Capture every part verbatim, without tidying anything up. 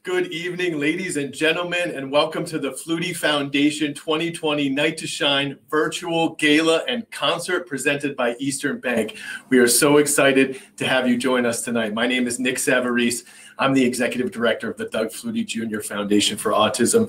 Good evening, ladies and gentlemen, and welcome to the Flutie Foundation twenty twenty Night to Shine virtual gala and concert presented by Eastern Bank. We are so excited to have you join us tonight. My name is Nick Savarese. I'm the Executive Director of the Doug Flutie Junior Foundation for Autism.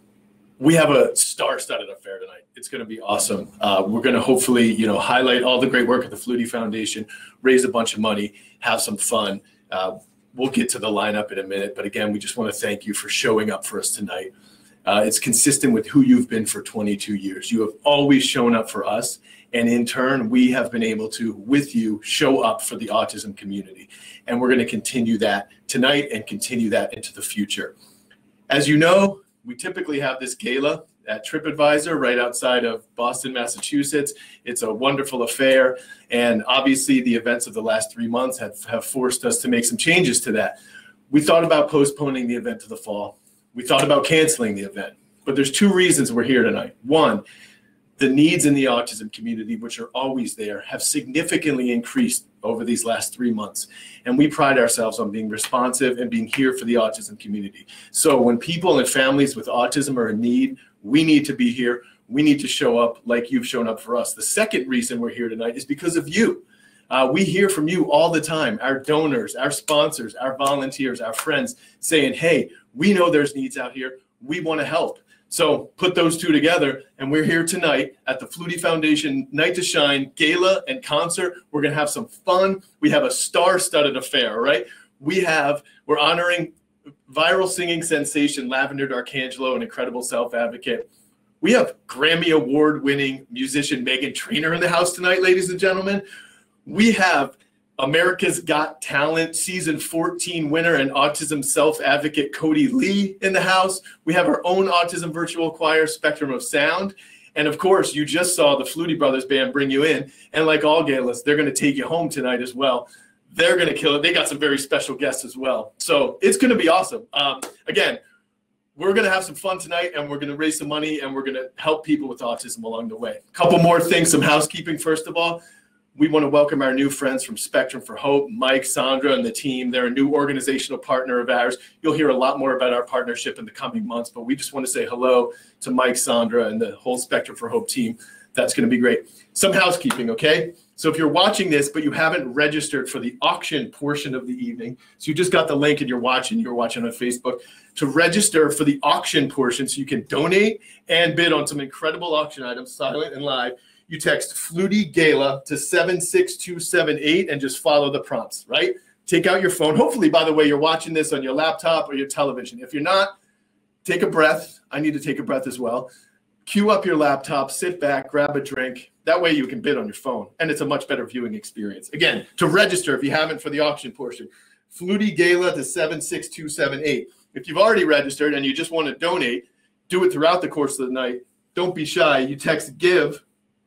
We have a star-studded affair tonight. It's going to be awesome. Uh, we're going to hopefully, you know, highlight all the great work of the Flutie Foundation, raise a bunch of money, have some fun. Uh, We'll get to the lineup in a minute, but again, we just want to thank you for showing up for us tonight. Uh, it's consistent with who you've been for twenty-two years. You have always shown up for us, and in turn, we have been able to, with you, show up for the autism community. And we're going to continue that tonight and continue that into the future. As you know, we typically have this gala at TripAdvisor right outside of Boston, Massachusetts. It's a wonderful affair. And obviously the events of the last three months have, have forced us to make some changes to that. We thought about postponing the event to the fall. We thought about canceling the event. But there's two reasons we're here tonight. One, the needs in the autism community, which are always there, have significantly increased over these last three months. And we pride ourselves on being responsive and being here for the autism community. So when people and families with autism are in need, we need to be here. We need to show up like you've shown up for us. The second reason we're here tonight is because of you. Uh, we hear from you all the time, our donors, our sponsors, our volunteers, our friends saying, hey, we know there's needs out here. We want to help. So put those two together, and we're here tonight at the Flutie Foundation Night to Shine Gala and concert. We're going to have some fun. We have a star-studded affair, right? We have, we're honoring viral singing sensation Lavender D'Arcangelo, an incredible self-advocate. We have Grammy Award-winning musician Meghan Trainor in the house tonight, ladies and gentlemen. We have America's Got Talent season fourteen winner and autism self-advocate Cody Lee in the house. We have our own autism virtual choir, Spectrum of Sound. And of course, you just saw the Flutie Brothers Band bring you in. And like all galas, they're going to take you home tonight as well. They're going to kill it. They got some very special guests as well. So it's going to be awesome. Um, again, we're going to have some fun tonight, and we're going to raise some money, and we're going to help people with autism along the way. A couple more things, some housekeeping first of all. We want to welcome our new friends from Spectrum for Hope, Mike, Sandra, and the team. They're a new organizational partner of ours. You'll hear a lot more about our partnership in the coming months, but we just want to say hello to Mike, Sandra, and the whole Spectrum for Hope team. That's going to be great. Some housekeeping, okay? So if you're watching this, but you haven't registered for the auction portion of the evening, so you just got the link and you're watching, you're watching on Facebook, to register for the auction portion so you can donate and bid on some incredible auction items, silent and live, you text Flutie Gala to seven six two seven eight and just follow the prompts, right? Take out your phone. Hopefully, by the way, you're watching this on your laptop or your television. If you're not, take a breath. I need to take a breath as well. Cue up your laptop, sit back, grab a drink. That way you can bid on your phone, and it's a much better viewing experience. Again, to register, if you haven't, for the auction portion, Flutie Gala to seven six two seven eight. If you've already registered and you just want to donate, do it throughout the course of the night. Don't be shy. You text GIVE.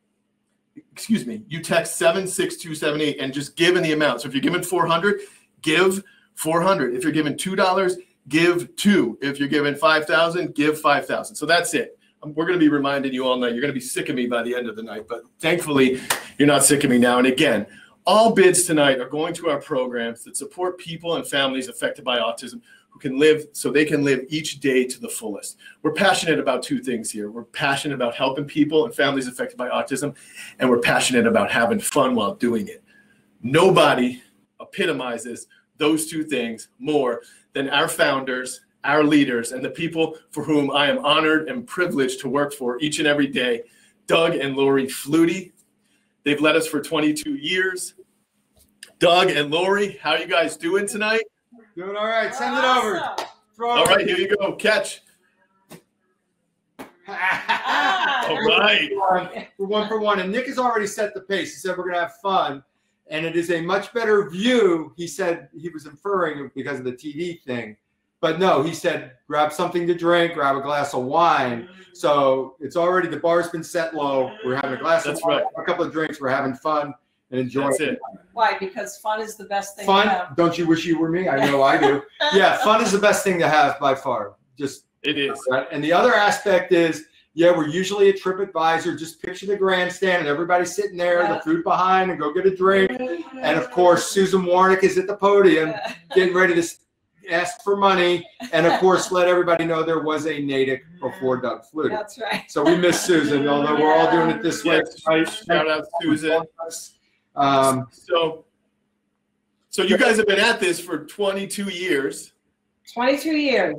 Excuse me, you text seven six two seven eight and just give in the amount. So if you're giving four hundred, give four hundred. If you're giving two dollars, give two. If you're giving five thousand, give five thousand. So that's it. We're going to be reminding you all night. You're going to be sick of me by the end of the night, but thankfully you're not sick of me now. And again, all bids tonight are going to our programs that support people and families affected by autism who can live so they can live each day to the fullest. We're passionate about two things here. We're passionate about helping people and families affected by autism, and we're passionate about having fun while doing it. Nobody epitomizes those two things more than our founders, our leaders, and the people for whom I am honored and privileged to work for each and every day, Doug and Lori Flutie. They've led us for twenty-two years. Doug and Lori, how you guys doing tonight? Doing all right. Send it over. Throw all over. right, here you go. Catch. All right. We're one for one. And Nick has already set the pace. He said we're going to have fun. And it is a much better view. He said he was inferring because of the T V thing. But no, he said grab something to drink, grab a glass of wine. So it's already, the bar's been set low. We're having a glass That's of wine, right. a couple of drinks. We're having fun and enjoying That's it. Why? Because fun is the best thing Fun? to have. Don't you wish you were me? I know I do. Yeah, fun is the best thing to have by far. Just It is. And the other aspect is, yeah, we're usually at TripAdvisor. Just picture the grandstand and everybody sitting there, Yeah. the food behind, and go get a drink. And of course, Susan Warnick is at the podium, getting ready to asked for money, and of course let everybody know there was a Natick before Doug Flutie. That's right. So we miss Susan, although we're all doing it this way. Yes, right? Shout out Susan. Um, so, so you guys have been at this for twenty-two years. twenty-two years.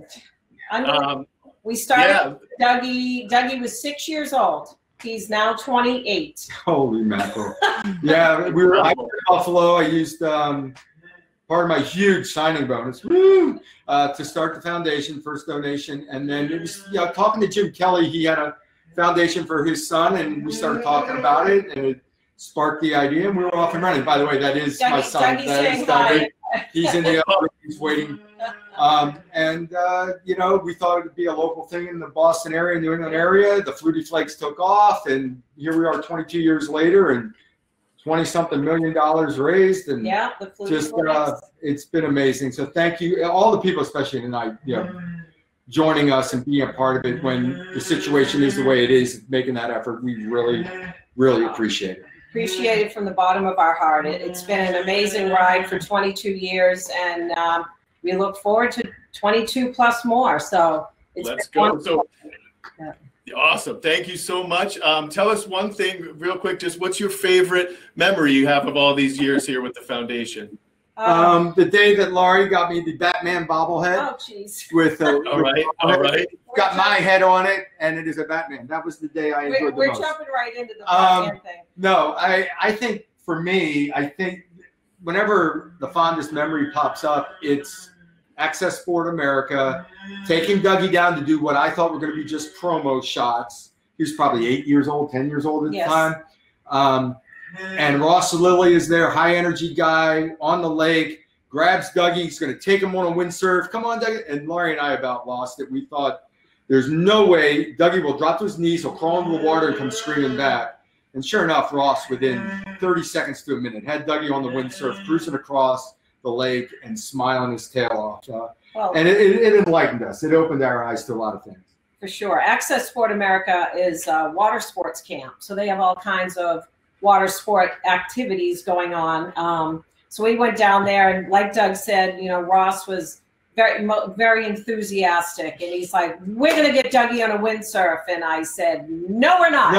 Um, we started. yeah. Dougie. Dougie was six years old. He's now twenty-eight. Holy mackerel! Yeah, we were. I was in Buffalo. I used um, part of my huge signing bonus woo, uh, to start the foundation. First donation, and then it was yeah. Talking to Jim Kelly, he had a foundation for his son, and we started talking about it, and it sparked the idea, and we were off and running. By the way, that is Dougie, my son. Dougie's That is saying Dougie. He's in the other room. He's waiting. Um, and, uh, you know, we thought it would be a local thing in the Boston area, New England area. The Flutie Flakes took off, and here we are twenty-two years later, and twenty-something million dollars raised. And yeah, the Flutie just uh, it's been amazing. So thank you, all the people, especially tonight, you know, joining us and being a part of it when the situation is the way it is, making that effort. We really, really appreciate it. Appreciate it from the bottom of our heart. It, it's been an amazing ride for twenty-two years, and um, we look forward to twenty-two plus more. So it's let's go. So yeah. Awesome. Thank you so much. Um, tell us one thing real quick. Just what's your favorite memory you have of all these years here with the foundation? Um, the day that Laurie got me the Batman bobblehead. Oh, jeez. With uh, all right, all right. Got my head on it, and it is a Batman. That was the day I enjoyed we're, the we're most. We're jumping right into the um, Batman thing. No, I, I think for me, I think whenever the fondest memory pops up, it's Access Sport America, taking Dougie down to do what I thought were going to be just promo shots. He was probably eight years old, ten years old at yes. the time. Um, and Ross Lilly is there, high energy guy on the lake, grabs Dougie. He's going to take him on a windsurf. Come on, Dougie. And Laurie and I about lost it. We thought there's no way Dougie will drop to his knees, he'll crawl into the water and come screaming back. And sure enough, Ross, within thirty seconds to a minute, had Dougie on the windsurf, cruising across the lake and smiling his tail off. Uh, well, and it, it, it enlightened us. It opened our eyes to a lot of things. For sure. Access Sport America is a water sports camp. So they have all kinds of water sport activities going on. Um, so we went down there, and like Doug said, you know, Ross was very, very enthusiastic, and he's like, "We're going to get Dougie on a windsurf." And I said, "No, we're not."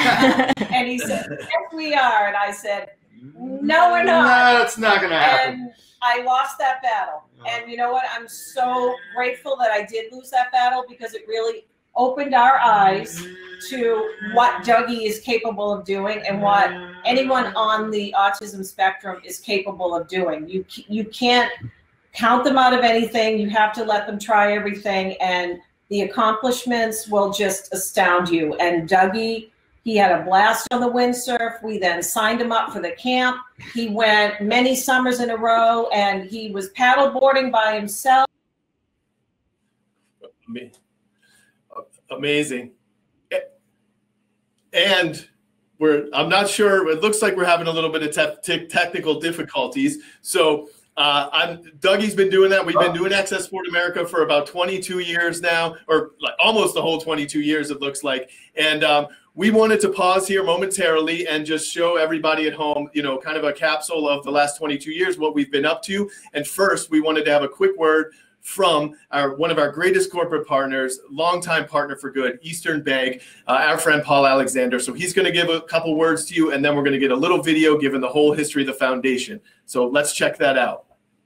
And he said, "Yes, we are." And I said, "No, we're not." No, it's not going to happen. And I lost that battle. And you know what? I'm so grateful that I did lose that battle, because it really opened our eyes to what Dougie is capable of doing and what anyone on the autism spectrum is capable of doing. You you can't count them out of anything. You have to let them try everything, and the accomplishments will just astound you. And Dougie, he had a blast on the windsurf. We then signed him up for the camp. He went many summers in a row, and he was paddle boarding by himself. Amazing. And we're, I'm not sure, it looks like we're having a little bit of te te technical difficulties. So uh, I'm, Dougie's been doing that. We've been doing Access Sport America for about twenty-two years now, or like almost the whole twenty-two years, it looks like. And um, we wanted to pause here momentarily and just show everybody at home, you know, kind of a capsule of the last twenty-two years, what we've been up to. And first, we wanted to have a quick word from our, one of our greatest corporate partners, longtime partner for good, Eastern Bank, uh, our friend Paul Alexander. So he's going to give a couple words to you, and then we're going to get a little video given the whole history of the foundation. So let's check that out.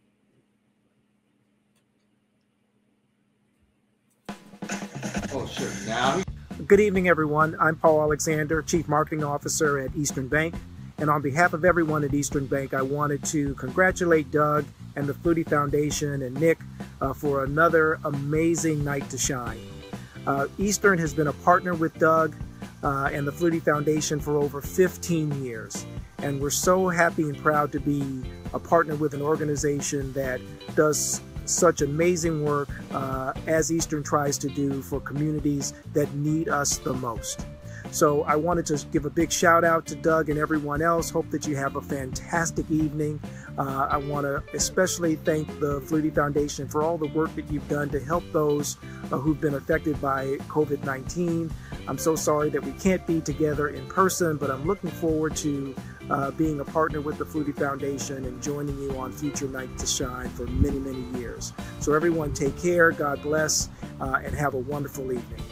Oh, sure. Now. Good evening, everyone. I'm Paul Alexander, Chief Marketing Officer at Eastern Bank. And on behalf of everyone at Eastern Bank, I wanted to congratulate Doug and the Flutie Foundation and Nick uh, for another amazing night to shine. Uh, Eastern has been a partner with Doug uh, and the Flutie Foundation for over fifteen years. And we're so happy and proud to be a partner with an organization that does such amazing work uh, as Eastern tries to do for communities that need us the most. So I wanted to give a big shout out to Doug and everyone else. Hope that you have a fantastic evening. Uh, I want to especially thank the Flutie Foundation for all the work that you've done to help those uh, who've been affected by COVID nineteen. I'm so sorry that we can't be together in person, but I'm looking forward to uh, being a partner with the Flutie Foundation and joining you on future Night to Shine for many, many years. So everyone take care, God bless, uh, and have a wonderful evening.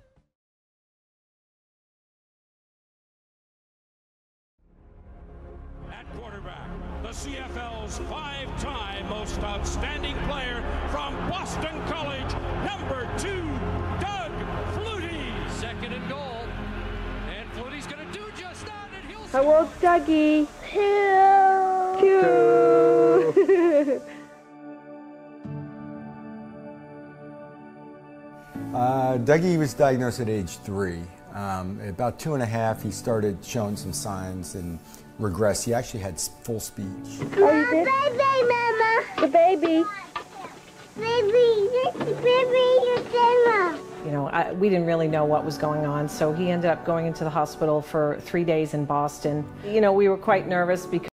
At quarterback, the C F L's five-time most outstanding player from Boston College, number two, Doug Flutie. Second and goal. And Flutie's going to do just that. And he'll... How old's Dougie? Two. Two. uh, Dougie was diagnosed at age three. Um, at about two and a half, he started showing some signs and regressed. He actually had full speech. Oh, you did? Baby, Mama. The baby. Baby, baby, you're Mama. You know, I, we didn't really know what was going on, so he ended up going into the hospital for three days in Boston. You know, we were quite nervous because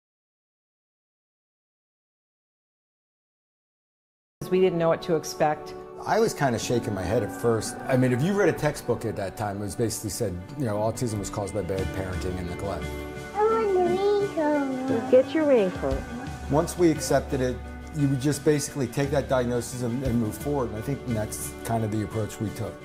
we didn't know what to expect. I was kind of shaking my head at first. I mean, if you read a textbook at that time, it was basically said, you know, autism was caused by bad parenting and neglect. I want the raincoat. Get your raincoat. Once we accepted it, you would just basically take that diagnosis and, and move forward. And I think that's kind of the approach we took.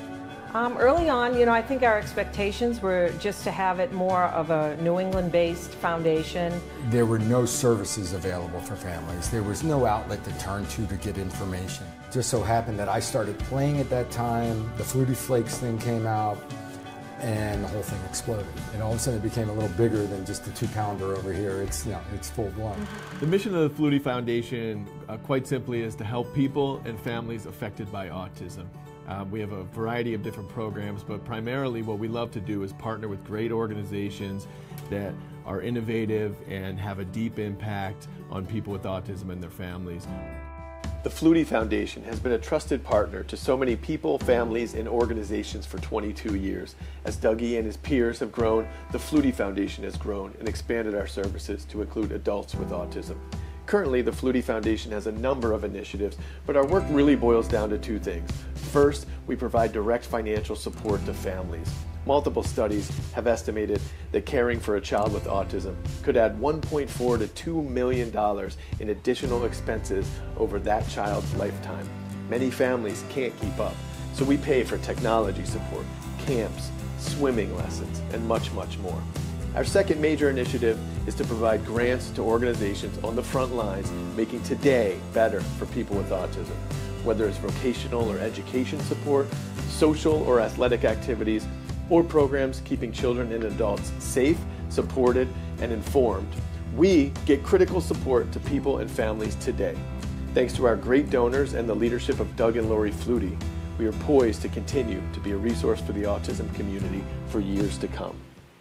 Um, early on, you know, I think our expectations were just to have it more of a New England-based foundation. There were no services available for families. There was no outlet to turn to to get information. It just so happened that I started playing at that time, the Flutie Flakes thing came out, and the whole thing exploded. And all of a sudden it became a little bigger than just a two pounder over here. It's, you know, it's full blown. The mission of the Flutie Foundation, uh, quite simply, is to help people and families affected by autism. Uh, we have a variety of different programs, but primarily what we love to do is partner with great organizations that are innovative and have a deep impact on people with autism and their families. The Flutie Foundation has been a trusted partner to so many people, families, and organizations for twenty-two years. As Dougie and his peers have grown, the Flutie Foundation has grown and expanded our services to include adults with autism. Currently, the Flutie Foundation has a number of initiatives, but our work really boils down to two things. First, we provide direct financial support to families. Multiple studies have estimated that caring for a child with autism could add one point four to two million dollars in additional expenses over that child's lifetime. Many families can't keep up, so we pay for technology support, camps, swimming lessons, and much, much more. Our second major initiative is to provide grants to organizations on the front lines making today better for people with autism. Whether it's vocational or education support, social or athletic activities, or programs keeping children and adults safe, supported, and informed, we get critical support to people and families today. Thanks to our great donors and the leadership of Doug and Lori Flutie, we are poised to continue to be a resource for the autism community for years to come.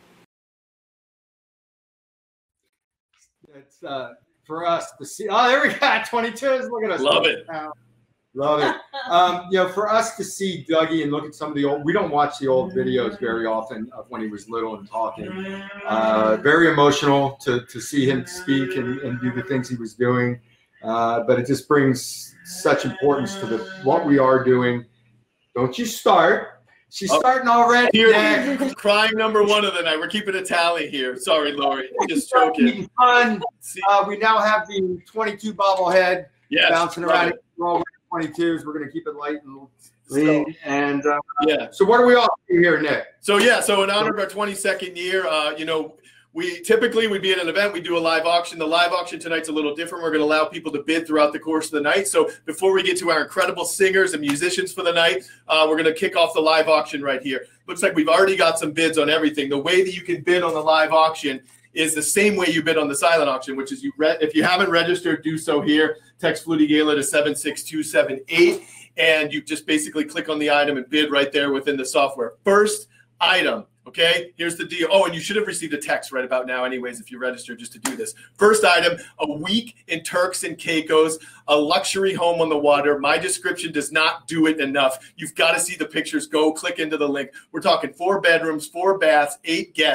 It's uh, for us to see. Oh, there we got twenty-twos. Look at us. Love it. Now. Love it. Um, you know, for us to see Dougie and look at some of the old, we don't watch the old videos very often of when he was little and talking. Uh, very emotional to, to see him speak and, and do the things he was doing. Uh, but it just brings such importance to the what we are doing. Don't you start. She's oh, starting already. Here, crime number one of the night. We're keeping a tally here. Sorry, Lori. Just joking. Fun. Uh, we now have the twenty-two bobblehead yes, bouncing around. We're all twenty-twos. We're going to keep it light and lean. So, and uh, yeah. So what are we all doing here, Nick? So yeah. So in honor of our twenty-second year, uh, you know, we typically we'd be at an event, we do a live auction. The live auction tonight's a little different. We're going to allow people to bid throughout the course of the night. So before we get to our incredible singers and musicians for the night, uh, we're going to kick off the live auction right here. Looks like we've already got some bids on everything. The way that you can bid on the live auction is the same way you bid on the silent auction, which is you re- if you haven't registered, do so here. Text Flutie Gala to seven six two seven eight, and you just basically click on the item and bid right there within the software. First item. Okay, here's the deal. Oh, and you should have received a text right about now anyways if you registered just to do this. First item, a week in Turks and Caicos, a luxury home on the water. My description does not do it enough. You've got to see the pictures. Go click into the link. We're talking four bedrooms, four baths, eight guests,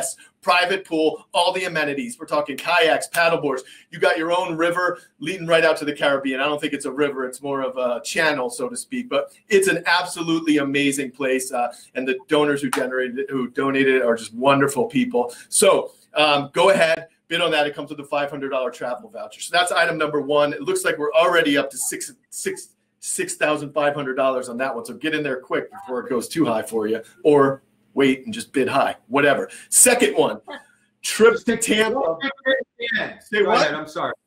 private pool, all the amenities. We're talking kayaks, paddleboards. You got your own river leading right out to the Caribbean. I don't think it's a river. It's more of a channel, so to speak. But it's an absolutely amazing place. Uh, and the donors who generated it, who donated it are just wonderful people. So um, go ahead. Bid on that. It comes with a five hundred dollar travel voucher. So that's item number one. It looks like we're already up to six six six thousand five hundred dollars on that one. So get in there quick before it goes too high for you, or wait and just bid high, whatever. Second one, trip to Tampa. Say what? Ahead, I'm sorry.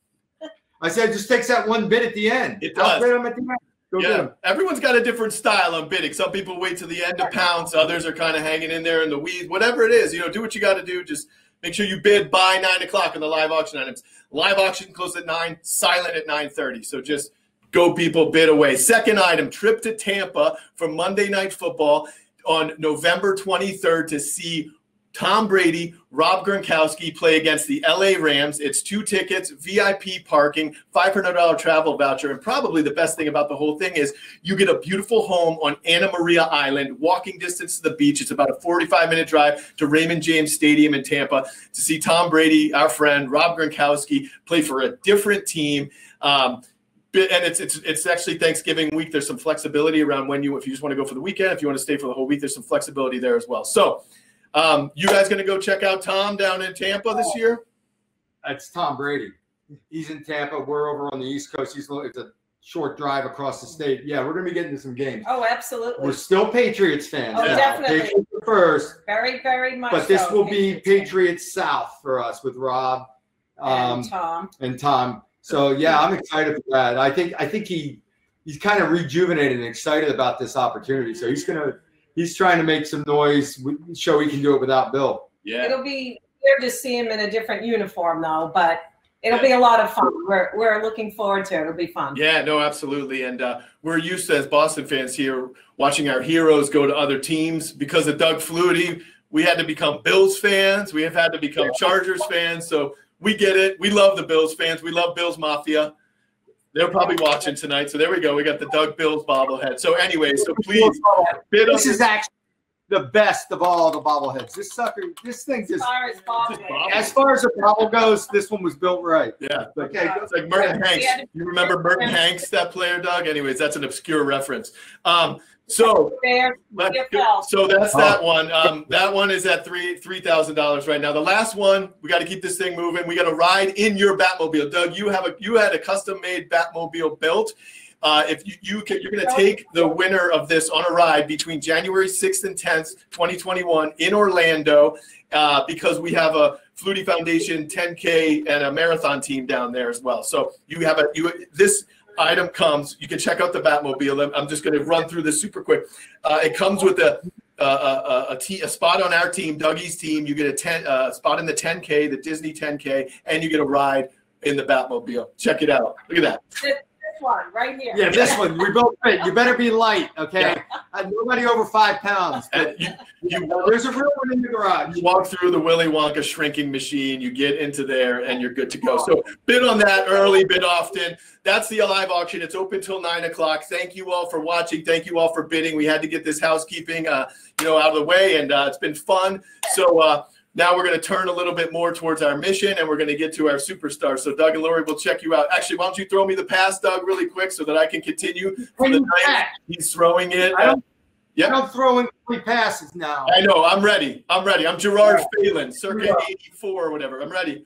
I said it just takes that one bid at the end. It does. I'll bid them at the end. Go yeah, everyone's got a different style on bidding. Some people wait to the end to pounce. Others are kind of hanging in there in the weeds. Whatever it is, you know, do what you got to do. Just make sure you bid by nine o'clock on the live auction items. Live auction closed at nine, silent at nine thirty. So just go, people, bid away. Second item, trip to Tampa for Monday Night Football on November twenty-third to see Tom Brady, Rob Gronkowski play against the L A Rams. It's two tickets, V I P parking, five hundred dollar travel voucher, and probably the best thing about the whole thing is you get a beautiful home on Anna Maria Island, walking distance to the beach. It's about a forty-five minute drive to Raymond James Stadium in Tampa to see Tom Brady, our friend, Rob Gronkowski, play for a different team. Um, And it's it's it's actually Thanksgiving week. There's some flexibility around when you, if you just want to go for the weekend, if you want to stay for the whole week, there's some flexibility there as well. So, um, you guys going to go check out Tom down in Tampa this year? That's Tom Brady. He's in Tampa. We're over on the East Coast. He's it's a short drive across the state. Yeah, we're going to be getting to some games. Oh, absolutely. We're still Patriots fans. Oh, now. definitely. Patriots first. Very, very much. But this so. will Patriots be Patriots South for us with Rob um, and Tom. And Tom. So yeah, I'm excited for that. I think I think he he's kind of rejuvenated and excited about this opportunity. So he's gonna he's trying to make some noise, show he can do it without Bill. Yeah, it'll be weird to see him in a different uniform though, but it'll be a lot of fun. We're we're looking forward to it. It'll be fun. Yeah, no, absolutely. And uh, we're used to, as Boston fans here, watching our heroes go to other teams. Because of Doug Flutie, we had to become Bills fans. We have had to become Chargers fans. So we get it. We love the Bills fans. We love Bills Mafia. They're probably watching tonight. So there we go. We got the Doug Bills bobblehead. So anyway, so please bid This is actually the best of all the bobbleheads. This sucker, this thing just, as far as, bobble as far as the bobble goes, this one was built right. Yeah. Okay. It's like Merton Hanks. You remember Merton Hanks, that player, Doug? Anyways, that's an obscure reference. Um, So, let's go. So that's that one. Um, that one is at three three thousand dollars right now. The last one, we got to keep this thing moving. We got to ride in your Batmobile, Doug. You have a you had a custom made Batmobile built. Uh, if you you can, you're going to take the winner of this on a ride between January sixth and tenth, twenty twenty-one, in Orlando, uh, because we have a Flutie Foundation ten K and a marathon team down there as well. So you have a you this. item comes, you can check out the Batmobile. I'm just going to run through this super quick. Uh, it comes with a a, a, a, t- a spot on our team, Dougie's team. You get a ten uh, spot in the ten K, the Disney ten K, and you get a ride in the Batmobile. Check it out. Look at that. This, this one right here. Yeah, this one. We both fit. You better be light, okay? Yeah. Uh, nobody over five pounds. But you, you, there's a real one in the garage. You walk through the Willy Wonka shrinking machine, you get into there, and you're good to go. So bid on that early, bid often. That's the live auction. It's open till nine o'clock. Thank you all for watching. Thank you all for bidding. We had to get this housekeeping, uh, you know, out of the way, and uh, it's been fun. So uh, now we're going to turn a little bit more towards our mission, and we're going to get to our superstars. So Doug and Lori will check you out. Actually, why don't you throw me the pass, Doug, really quick, so that I can continue for the night. He's throwing it. I don't, yeah. I don't throw in three passes now. I know. I'm ready. I'm ready. I'm Gerard Phelan, circa eighty-four or whatever. I'm ready.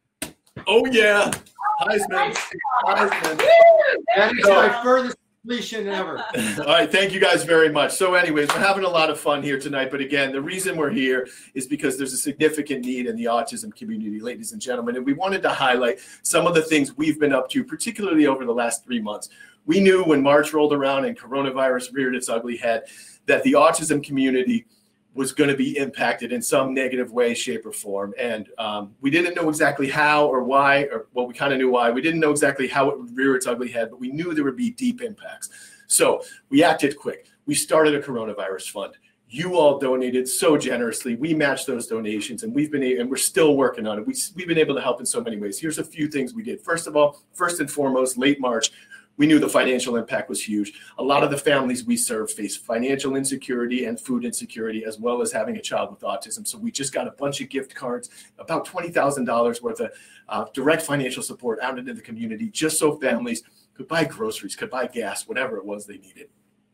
Oh, yeah. Heisman. Heisman. That is my furthest completion ever. All right. Thank you guys very much. So anyways, we're having a lot of fun here tonight. But again, the reason we're here is because there's a significant need in the autism community, ladies and gentlemen. And we wanted to highlight some of the things we've been up to, particularly over the last three months. We knew when March rolled around and coronavirus reared its ugly head that the autism community was going to be impacted in some negative way, shape, or form. And um, we didn't know exactly how or why, or well, we kind of knew why. We didn't know exactly how it would rear its ugly head, but we knew there would be deep impacts. So we acted quick. We started a coronavirus fund. You all donated so generously. We matched those donations, and we've been and we're still working on it. We, we've been able to help in so many ways. Here's a few things we did. First of all, first and foremost, late March, we knew the financial impact was huge. A lot of the families we serve face financial insecurity and food insecurity, as well as having a child with autism. So we just got a bunch of gift cards, about twenty thousand dollars worth of uh, direct financial support out into the community, just so families could buy groceries, could buy gas, whatever it was they needed.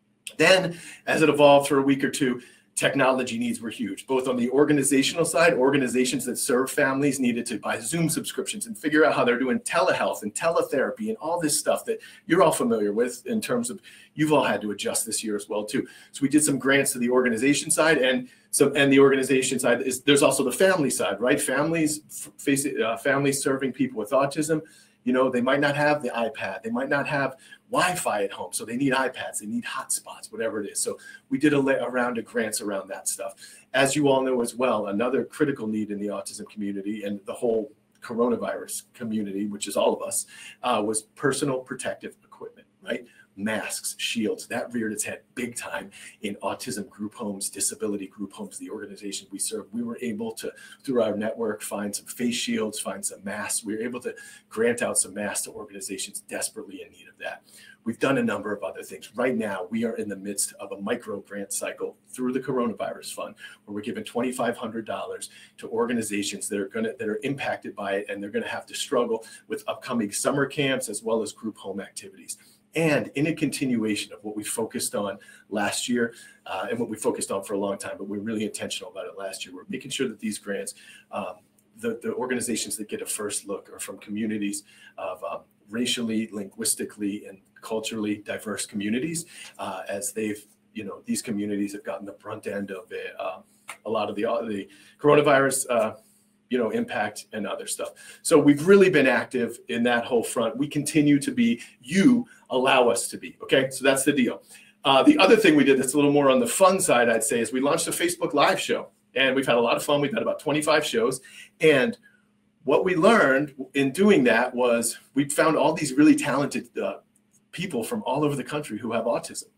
Then, as it evolved for a week or two, technology needs were huge, both on the organizational side. Organizations that serve families needed to buy Zoom subscriptions and figure out how they're doing telehealth and teletherapy and all this stuff that you're all familiar with in terms of you've all had to adjust this year as well too. So we did some grants to the organization side, and so and the organization side is there's also the family side, right? Families facing uh, families serving people with autism. You know, they might not have the iPad, they might not have Wi-Fi at home, so they need iPads, they need hotspots, whatever it is. So we did a, a round of grants around that stuff. As you all know as well, another critical need in the autism community and the whole coronavirus community, which is all of us, uh, was personal protective equipment, right? Masks, shields, that reared its head big time in autism group homes, disability group homes, the organization we serve. We were able to, through our network, find some face shields, find some masks. We were able to grant out some masks to organizations desperately in need of that. We've done a number of other things. Right now, we are in the midst of a micro grant cycle through the Coronavirus Fund, where we're giving twenty-five hundred dollars to organizations that are going to that are impacted by it, and they're going to have to struggle with upcoming summer camps as well as group home activities. And in a continuation of what we focused on last year uh, and what we focused on for a long time, but we're really intentional about it last year, we're making sure that these grants, um, the, the organizations that get a first look are from communities of um, racially, linguistically, and culturally diverse communities, uh, as they've, you know, these communities have gotten the brunt end of it, uh, a lot of the, uh, the coronavirus uh, you know, impact and other stuff. So we've really been active in that whole front. We continue to be, you allow us to be, okay? So that's the deal. Uh, the other thing we did that's a little more on the fun side, I'd say, is we launched a Facebook Live show. And we've had a lot of fun. We've had about twenty-five shows. And what we learned in doing that was we found all these really talented uh, people from all over the country who have autism.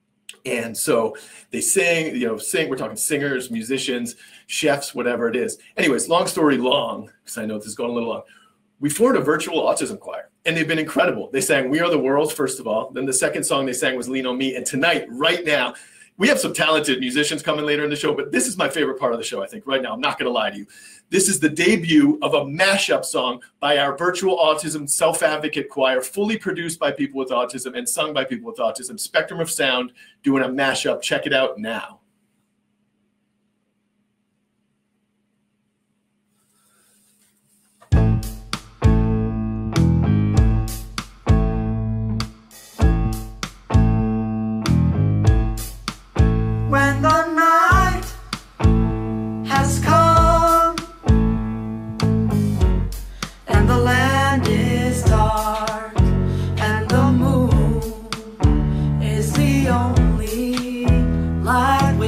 And so they sing, you know, sing, we're talking singers, musicians, chefs, whatever it is. Anyways, long story long, because I know this is going a little long. We formed a virtual autism choir, and they've been incredible. They sang We Are the World, first of all. Then the second song they sang was Lean on Me. And tonight, right now, we have some talented musicians coming later in the show, but this is my favorite part of the show, I think, right now. I'm not going to lie to you. This is the debut of a mashup song by our virtual autism self-advocate choir, fully produced by people with autism and sung by people with autism. Spectrum of Sound doing a mashup. Check it out now. When the night has come and the land is dark and the moon is the only light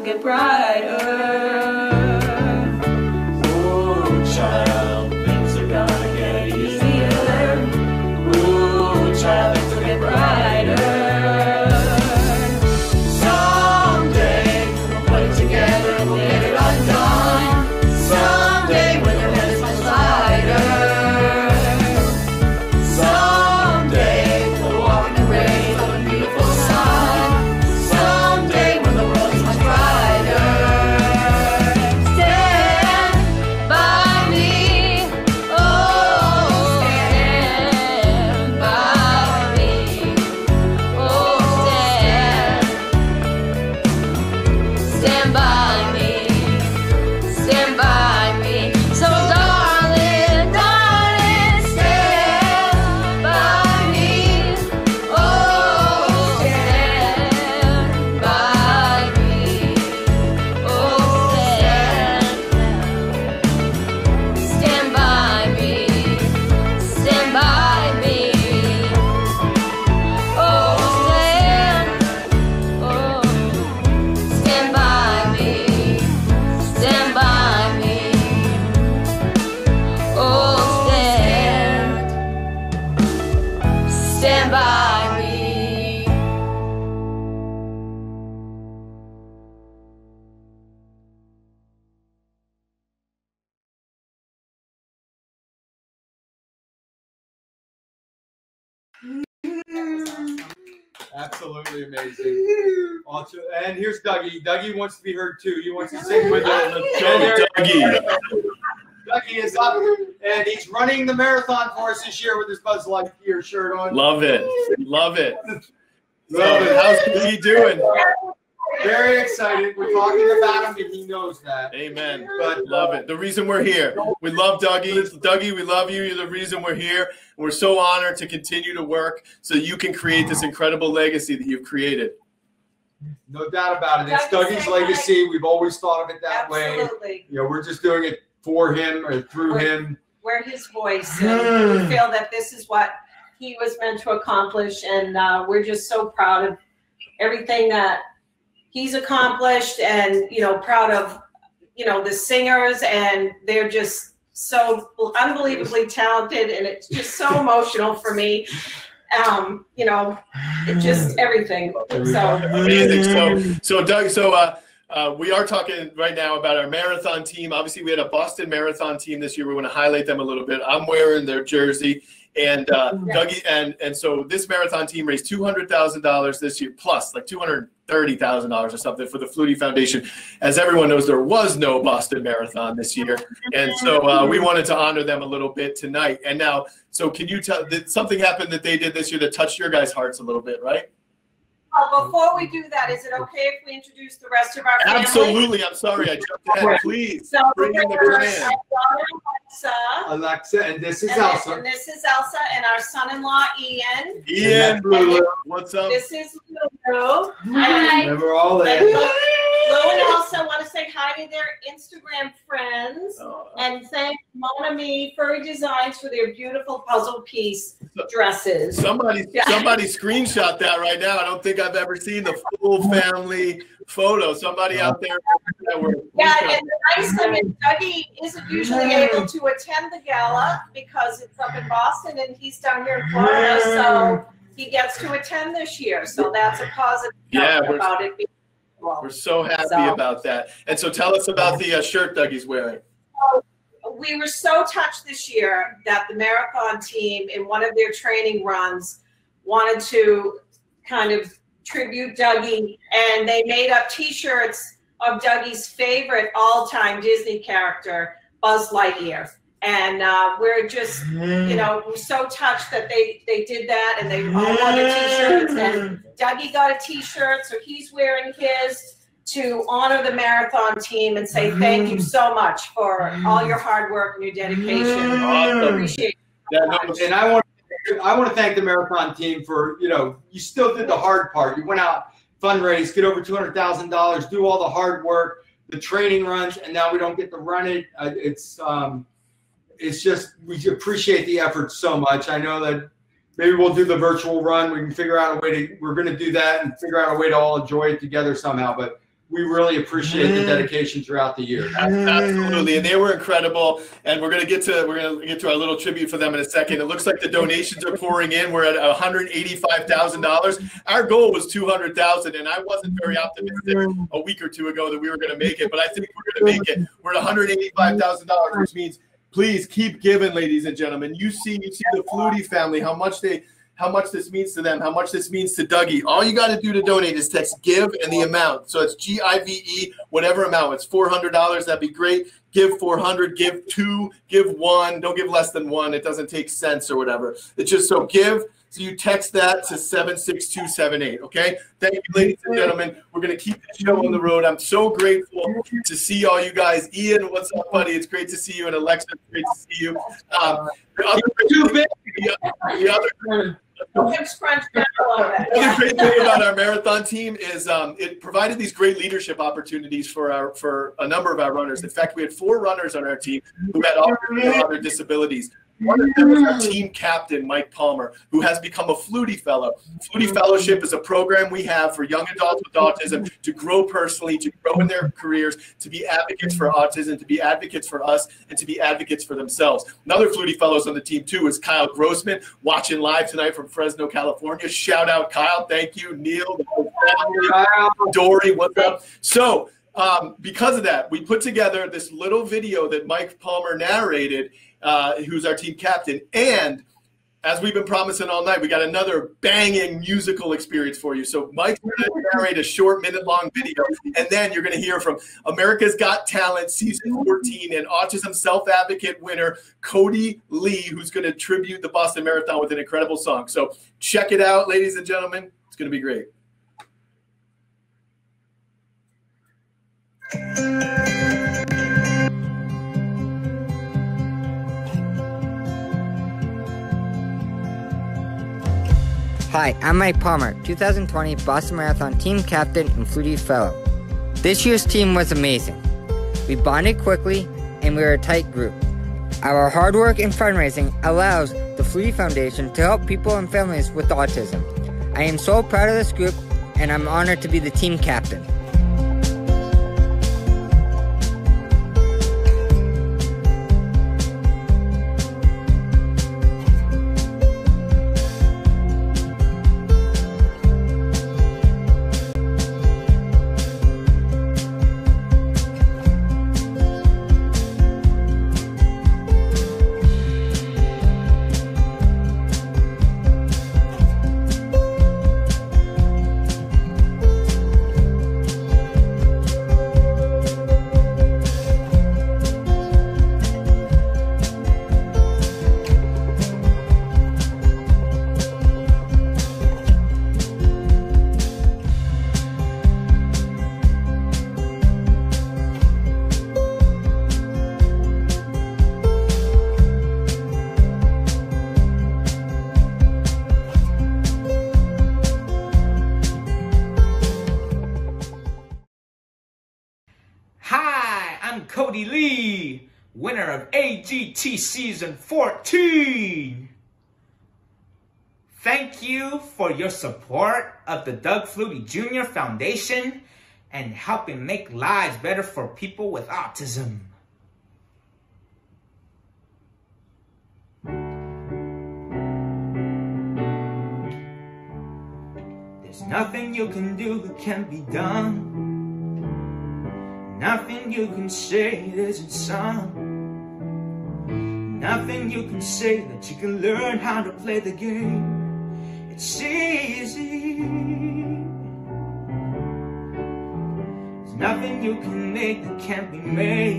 get brighter. Ooh, child, things are gonna get easier. Ooh, child, things will get brighter. Someday we'll put it together and we'll get it undone. Someday when your head is much lighter. Someday we'll walk in the rays of a beautiful sun. Someday when the world is much brighter. Stand by me. Oh, stand by me. Oh, stand. Stand by me. Stand by me. So darling, darling, stand by me. Oh, stand by me. Oh, stand. Stand by me. Stand by me. Oh, stand. Oh, stand by me. Stand by me. Oh, stand. Stand by me. Absolutely amazing. Also, and here's Dougie. Dougie wants to be heard too. He wants to sing with us. Let's go, Dougie. Dougie is up, and he's running the marathon for us this year with his Buzz Lightyear shirt on. Love it. Love it. So, Love it. how's he doing? Very excited. We're talking about him, and he knows that. Amen. But love it. The reason we're here. We love Dougie. Dougie, we love you. You're the reason we're here. We're so honored to continue to work so you can create this incredible legacy that you've created. No doubt about it. It's Dougie, Dougie's say legacy. We've always thought of it that way. Absolutely. You know, we're just doing it for him or through We're- him. We're his voice, and we feel that this is what he was meant to accomplish, and uh, we're just so proud of everything that he's accomplished, and you know, proud of you know the singers, and they're just so unbelievably talented, and it's just so emotional for me. Um, you know, it just everything. So Amazing. So, so Doug, so uh, uh, we are talking right now about our marathon team. Obviously, we had a Boston Marathon team this year. We want to highlight them a little bit. I'm wearing their jersey. And uh, Dougie, and and so this marathon team raised two hundred thousand dollars this year, plus like two hundred thirty thousand dollars or something for the Flutie Foundation. As everyone knows, there was no Boston Marathon this year, and so uh, we wanted to honor them a little bit tonight. And now, so can you tell that something happened that they did this year that touched your guys' hearts a little bit, right? uh, before we do that, is it okay if we introduce the rest of our family? Absolutely. I'm sorry, I jumped ahead. Please So bring in the we're our grand. daughter Alexa, Alexa, and this is and, Elsa. and this is Elsa, and our son-in-law Ian. Ian, Lulu. what's up? This is Lulu. Hi. And Remember all Lou that. Lou and Elsa want to say hi to their Instagram friends Oh. and thank Mona Me Furry Designs for their beautiful puzzle piece dresses. Somebody, somebody screenshot that right now. I don't think I've ever seen the full family photo. Somebody out there. That were, Yeah, and the nice thing is Dougie isn't usually able to attend the gala because it's up in Boston and he's down here in Florida, so he gets to attend this year. So that's a positive Yeah, note we're- about it. being well. We're so happy So- about that. And so tell us about the uh, shirt Dougie's wearing. We were so touched this year that the marathon team in one of their training runs wanted to kind of tribute Dougie, and they made up t-shirts of Dougie's favorite all-time Disney character, Buzz Lightyear. And uh, we're just, you know, we're so touched that they, they did that, and they all wore the t-shirts, and Dougie got a t-shirt, so he's wearing his to honor the marathon team and say thank you so much for all your hard work and your dedication. Awesome. Appreciate it. Yeah, no, And I want I want to thank the marathon team for, you know, you still did the hard part. You went out, fundraise, get over two hundred thousand dollars, do all the hard work, the training runs, and now we don't get to run it. Uh, it's um, it's just, we appreciate the effort so much. I know that maybe we'll do the virtual run. We can figure out a way to, we're going to do that and figure out a way to all enjoy it together somehow. But we really appreciate the dedication throughout the year. Absolutely, and they were incredible. And we're gonna get to we're gonna get to our little tribute for them in a second. It looks like the donations are pouring in. We're at one hundred eighty-five thousand dollars. Our goal was two hundred thousand dollars, and I wasn't very optimistic a week or two ago that we were gonna make it, but I think we're gonna make it. We're at one hundred eighty-five thousand dollars, which means please keep giving, ladies and gentlemen. You see, you see the Flutie family, how much they. how much this means to them, how much this means to Dougie. All you got to do to donate is text GIVE and the amount. So it's G I V E, whatever amount. It's four hundred dollars. That'd be great. Give four hundred, give two, give one. Don't give less than one. It doesn't take cents or whatever. It's just so give. So you text that to seven six two seven eight, okay? Thank you, ladies and gentlemen. We're going to keep the show on the road. I'm so grateful to see all you guys. Ian, what's up, buddy? It's great to see you. And Alexa, it's great to see you. Um, the other, the other, the other The other great thing about our marathon team is um, it provided these great leadership opportunities for our for a number of our runners. In fact, we had four runners on our team who had all other disabilities. One of them was our team captain, Mike Palmer, who has become a Flutie Fellow. Flutie Fellowship is a program we have for young adults with autism to grow personally, to grow in their careers, to be advocates for autism, to be advocates for us, and to be advocates for themselves. Another Flutie Fellows on the team, too, is Kyle Grossman, watching live tonight from Fresno, California. Shout out, Kyle. Thank you. Neil, the whole family, Dory, what's up? So, um, because of that, we put together this little video that Mike Palmer narrated, Uh, who's our team captain. And as we've been promising all night, we got another banging musical experience for you. So Mike's going to narrate a short minute-long video, and then you're going to hear from America's Got Talent Season fourteen and Autism Self-Advocate winner Cody Lee, who's going to tribute the Boston Marathon with an incredible song. So check it out, ladies and gentlemen. It's going to be great. Hi, I'm Mike Palmer, two thousand twenty Boston Marathon Team Captain and Flutie Fellow. This year's team was amazing. We bonded quickly and we were a tight group. Our hard work and fundraising allows the Flutie Foundation to help people and families with autism. I am so proud of this group and I'm honored to be the team captain. Cody Lee, winner of A G T Season fourteen. Thank you for your support of the Doug Flutie Junior Foundation and helping make lives better for people with autism. There's nothing you can do that can't be done. Nothing you can say that isn't some. Nothing you can say that you can learn how to play the game. It's easy. There's nothing you can make that can't be made.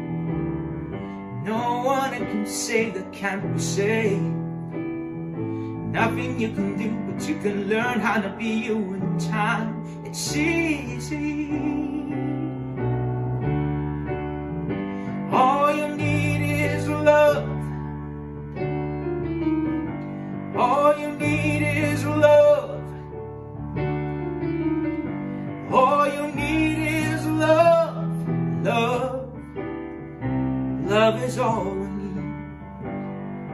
No one can say that can't be saved. Nothing you can do, but you can learn how to be you in time. It's easy. All you need is love. All you need is love. All you need is love. Love. Love is all we need.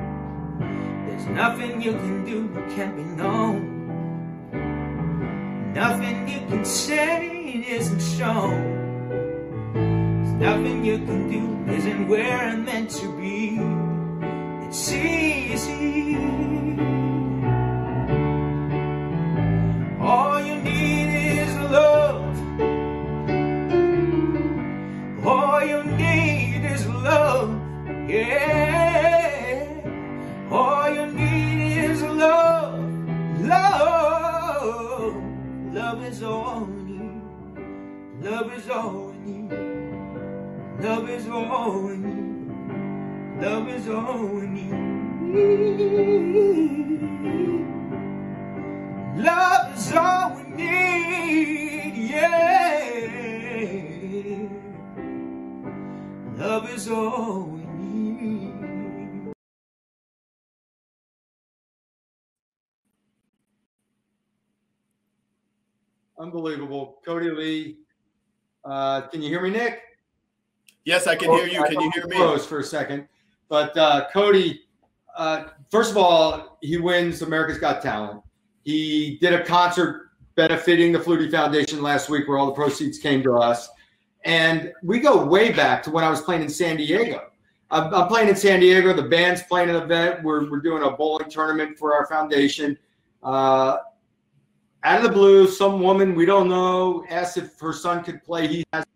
There's nothing you can do that can't be known. nothing you can say isn't shown. Nothing you can do isn't where I'm meant to be. It's easy. All you need is love. All you need is love. Yeah. All you need is love. Love. Love is all we need. Love is all we need. Love is all we need. Love is all we need. Love is all we need. Yeah. Love is all we need. Unbelievable. Cody Lee. Uh, can you hear me, Nick? Yes, I can hear you. Can you hear me? Close for a second. But uh, Cody, uh, first of all, he wins America's Got Talent. He did a concert benefiting the Flutie Foundation last week where all the proceeds came to us. And we go way back to when I was playing in San Diego. I'm, I'm playing in San Diego. The band's playing an event. We're, we're doing a bowling tournament for our foundation. Uh, out of the blue, some woman we don't know asked if her son could play. He has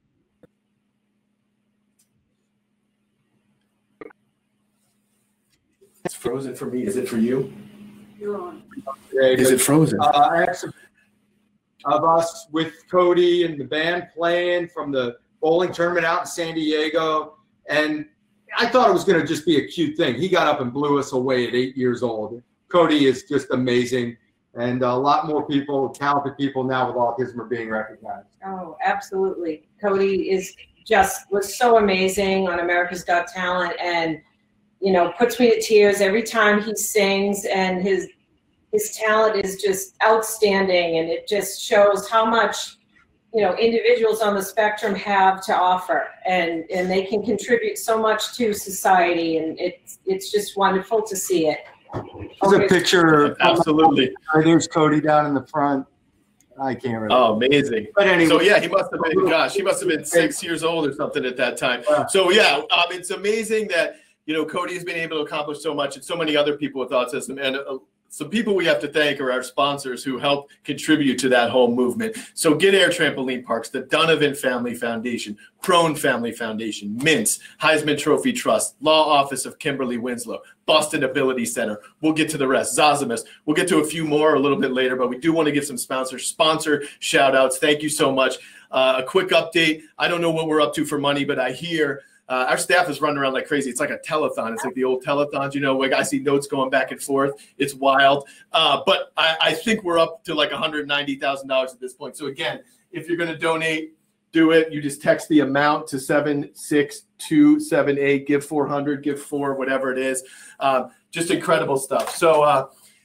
It's frozen for me. Is it for you? You're on. Is it frozen? Uh, I had some of us with Cody and the band playing from the bowling tournament out in San Diego. And I thought it was going to just be a cute thing. He got up and blew us away at eight years old. Cody is just amazing. And a lot more people, talented people now with autism are being recognized. Oh, absolutely. Cody is just was so amazing on America's Got Talent, and you know, puts me to tears every time he sings, and his his talent is just outstanding, and it just shows how much, you know, individuals on the spectrum have to offer, and and they can contribute so much to society, and it's it's just wonderful to see it. There's okay. a picture. Absolutely. There's Cody down in the front. I can't remember. Oh, amazing. But anyway. So, yeah, he must have been, gosh, he must have been six years old or something at that time. So, yeah, um, it's amazing that, you know, Cody has been able to accomplish so much, and so many other people with autism. And uh, some people we have to thank are our sponsors who help contribute to that whole movement. So Get Air Trampoline Parks, the Donovan Family Foundation, Crone Family Foundation, Mintz, Heisman Trophy Trust, Law Office of Kimberly Winslow, Boston Ability Center. We'll get to the rest. Zazimus. We'll get to a few more a little bit later, but we do want to give some sponsor sponsor shout outs. Thank you so much. Uh, a quick update. I don't know what we're up to for money, but I hear Uh, our staff is running around like crazy. It's like a telethon. It's like the old telethons, you know, like I see notes going back and forth. It's wild. Uh, but I, I think we're up to like one hundred ninety thousand dollars at this point. So again, if you're going to donate, do it. You just text the amount to seven six two seven eight, give four hundred, give four, whatever it is. Um, just incredible stuff. So uh,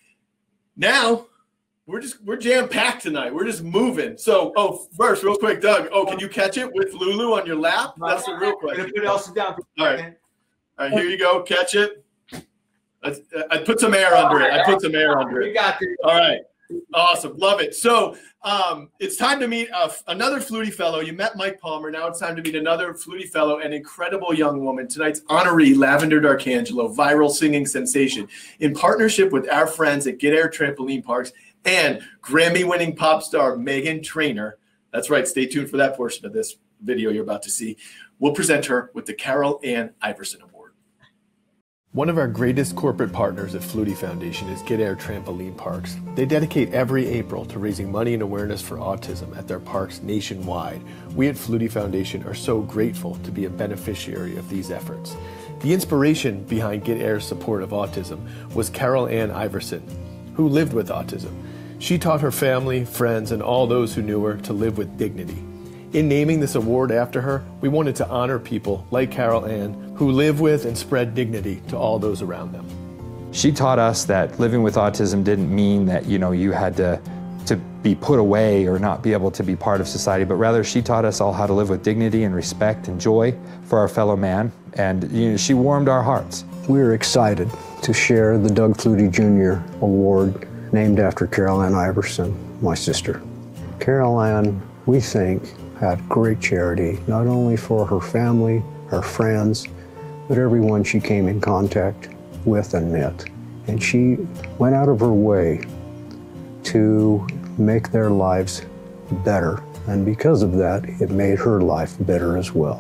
now we're just, we're jam packed tonight. We're just moving. So, oh, first, real quick, Doug, oh, can you catch it with Lulu on your lap? That's the real question. Put else down. All right. All right, here you go. Catch it. I, I put some air under it. I put some air under it. You got it. All right. Awesome. Love it. So um, it's time to meet uh, another Flutie Fellow. You met Mike Palmer. Now it's time to meet another Flutie Fellow, an incredible young woman. Tonight's honoree, Lavender D'Arcangelo, viral singing sensation. In partnership with our friends at Get Air Trampoline Parks and Grammy-winning pop star Meghan Trainor. That's right. Stay tuned for that portion of this video you're about to see. We'll present her with the Carol Ann Iverson Award. One of our greatest corporate partners at Flutie Foundation is Get Air Trampoline Parks. They dedicate every April to raising money and awareness for autism at their parks nationwide. We at Flutie Foundation are so grateful to be a beneficiary of these efforts. The inspiration behind Get Air's support of autism was Carol Ann Iverson, who lived with autism. She taught her family, friends, and all those who knew her to live with dignity. In naming this award after her, we wanted to honor people like Carol Ann who live with and spread dignity to all those around them. She taught us that living with autism didn't mean that, you know, you had to, to be put away or not be able to be part of society, but rather she taught us all how to live with dignity and respect and joy for our fellow man, and you know, she warmed our hearts. We're excited to share the Doug Flutie Junior Award named after Carol Ann Iverson, my sister. Carol Ann, we think, had great charity, not only for her family, her friends, but everyone she came in contact with and met. And she went out of her way to make their lives better. And because of that, it made her life better as well.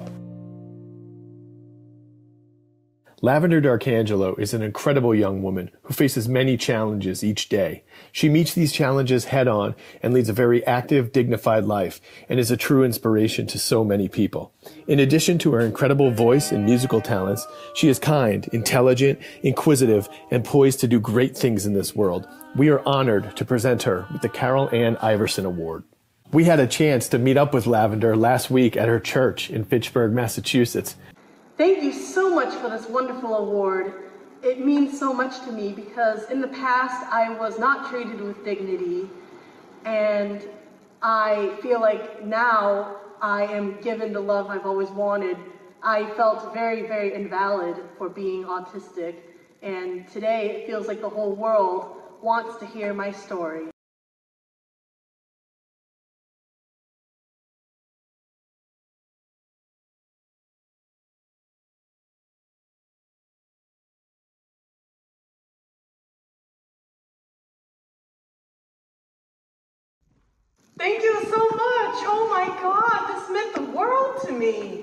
Lavender D'Arcangelo is an incredible young woman who faces many challenges each day. She meets these challenges head on and leads a very active, dignified life and is a true inspiration to so many people. In addition to her incredible voice and musical talents, she is kind, intelligent, inquisitive, and poised to do great things in this world. We are honored to present her with the Carol Ann Iverson Award. We had a chance to meet up with Lavender last week at her church in Fitchburg, Massachusetts. Thank you so much for this wonderful award. It means so much to me because in the past I was not treated with dignity, and I feel like now I am given the love I've always wanted. I felt very, very invalid for being autistic, and today it feels like the whole world wants to hear my story. Thank you so much. Oh my God, this meant the world to me.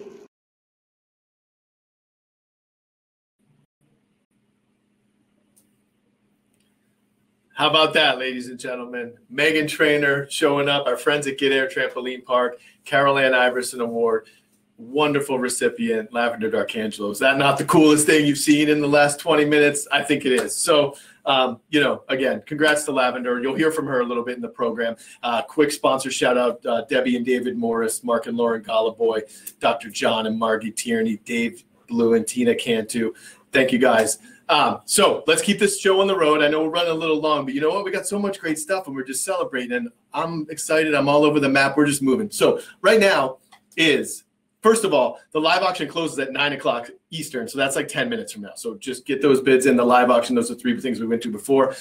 How about that, ladies and gentlemen? Megan Trainor showing up, our friends at Get Air Trampoline Park, Carol Ann Iverson Award, wonderful recipient, Lavender D'Arcangelo. Is that not the coolest thing you've seen in the last twenty minutes? I think it is. So, um, you know, again, congrats to Lavender. You'll hear from her a little bit in the program. Uh, quick sponsor shout out, uh, Debbie and David Morris, Mark and Lauren Galaboy, Doctor John and Margie Tierney, Dave Blue and Tina Cantu. Thank you, guys. Um, so let's keep this show on the road. I know we're running a little long, but you know what? We got so much great stuff and we're just celebrating. And I'm excited. I'm all over the map. We're just moving. So right now is, first of all, the live auction closes at nine o'clock Eastern. So that's like ten minutes from now. So just get those bids in the live auction. Those are three things we went to before.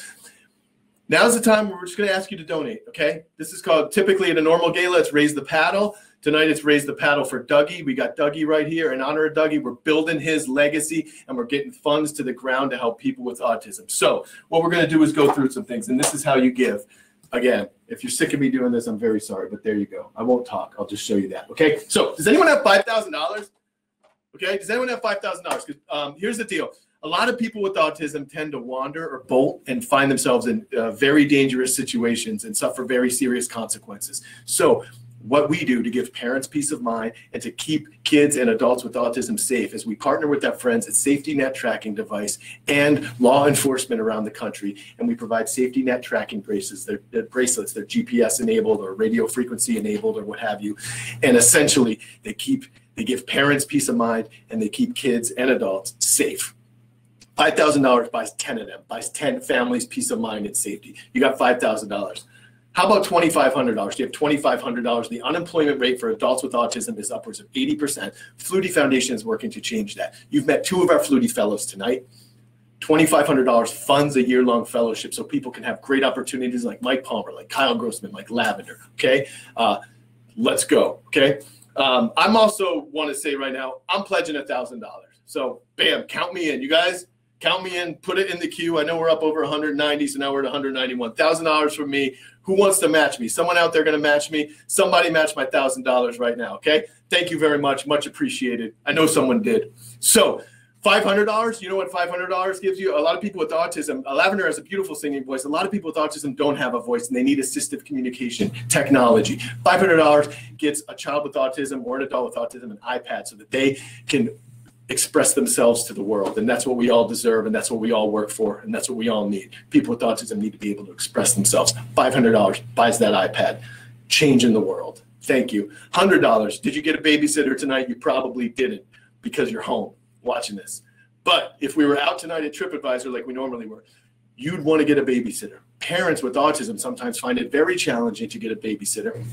Now's the time where we're just going to ask you to donate, okay? This is called, typically at a normal gala, it's Raise the Paddle. Tonight it's Raise the Paddle for Dougie. We got Dougie right here. In honor of Dougie, we're building his legacy and we're getting funds to the ground to help people with autism. So what we're going to do is go through some things, and this is how you give. Again, if you're sick of me doing this, I'm very sorry, but there you go. I won't talk. I'll just show you that, okay? So does anyone have five thousand dollars? Okay, does anyone have five thousand dollars? Um, here's the deal. A lot of people with autism tend to wander or bolt and find themselves in uh, very dangerous situations and suffer very serious consequences. So what we do to give parents peace of mind and to keep kids and adults with autism safe is we partner with our friends at Safety Net Tracking Device and law enforcement around the country, and we provide safety net tracking bracelets. They're, they're bracelets. They're G P S enabled or radio frequency enabled or what have you, and essentially they keep they give parents peace of mind and they keep kids and adults safe. five thousand dollars buys ten of them, buys ten families peace of mind and safety. You got five thousand dollars. How about twenty-five hundred dollars? You have twenty-five hundred dollars. The unemployment rate for adults with autism is upwards of eighty percent. Flutie Foundation is working to change that. You've met two of our Flutie fellows tonight. twenty-five hundred dollars funds a year-long fellowship so people can have great opportunities like Mike Palmer, like Kyle Grossman, like Lavender, okay? Uh, let's go, okay? Um, I'm also want to say right now, I'm pledging one thousand dollars. So, bam, count me in. You guys, count me in, put it in the queue. I know we're up over one hundred ninety, so now we're at one hundred ninety-one. one thousand dollars from me. Who wants to match me? Someone out there going to match me? Somebody match my one thousand dollars right now, okay? Thank you very much. Much appreciated. I know someone did. So five hundred dollars, you know what five hundred dollars gives you? A lot of people with autism, Lavender has a beautiful singing voice. A lot of people with autism don't have a voice and they need assistive communication technology. five hundred dollars gets a child with autism or an adult with autism an iPad so that they can express themselves to the world. And that's what we all deserve, and that's what we all work for, and that's what we all need. People with autism need to be able to express themselves. five hundred dollars buys that iPad. Changing the world. Thank you. one hundred dollars. Did you get a babysitter tonight? You probably didn't because you're home watching this. But if we were out tonight at TripAdvisor like we normally were, you'd want to get a babysitter. Parents with autism sometimes find it very challenging to get a babysitter.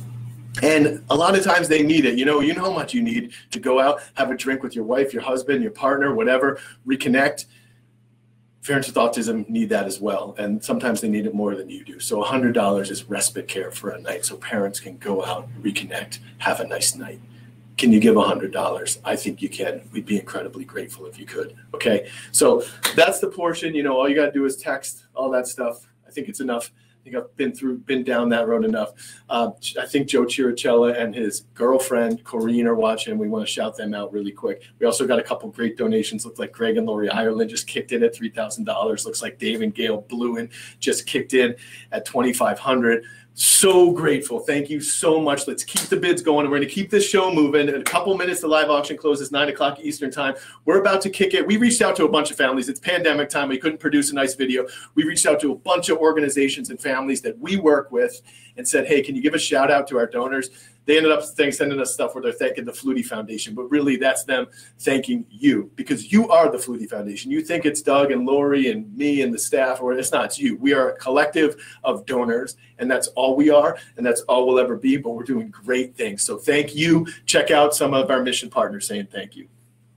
And a lot of times they need it. You know, you know how much you need to go out, have a drink with your wife, your husband, your partner, whatever, reconnect. parents with autism need that as well, and sometimes they need it more than you do. So one hundred dollars is respite care for a night, so parents can go out, reconnect, have a nice night. Can you give one hundred dollars? I think you can. We'd be incredibly grateful if you could. Okay, so that's the portion. You know, all you got to do is text, all that stuff. I think it's enough. I think I've been through, been down that road enough. Uh, I think Joe Chiricella and his girlfriend, Corrine, are watching. We want to shout them out really quick. We also got a couple great donations. Look like Greg and Lori Ireland just kicked in at three thousand dollars. Looks like Dave and Gail Bluen just kicked in at twenty-five hundred dollars. So grateful. Thank you so much. Let's keep the bids going. We're going to keep this show moving. In a couple minutes, the live auction closes nine o'clock Eastern time. We're about to kick it. We reached out to a bunch of families. It's pandemic time. We couldn't produce a nice video. We reached out to a bunch of organizations and families that we work with and said, hey, can you give a shout out to our donors? They ended up sending us stuff where they're thanking the Flutie Foundation, but really that's them thanking you, because you are the Flutie Foundation. You think it's Doug and Lori and me and the staff, or it's not, it's you. We are a collective of donors, and that's all we are, and that's all we'll ever be, but we're doing great things. So thank you. Check out some of our mission partners saying thank you.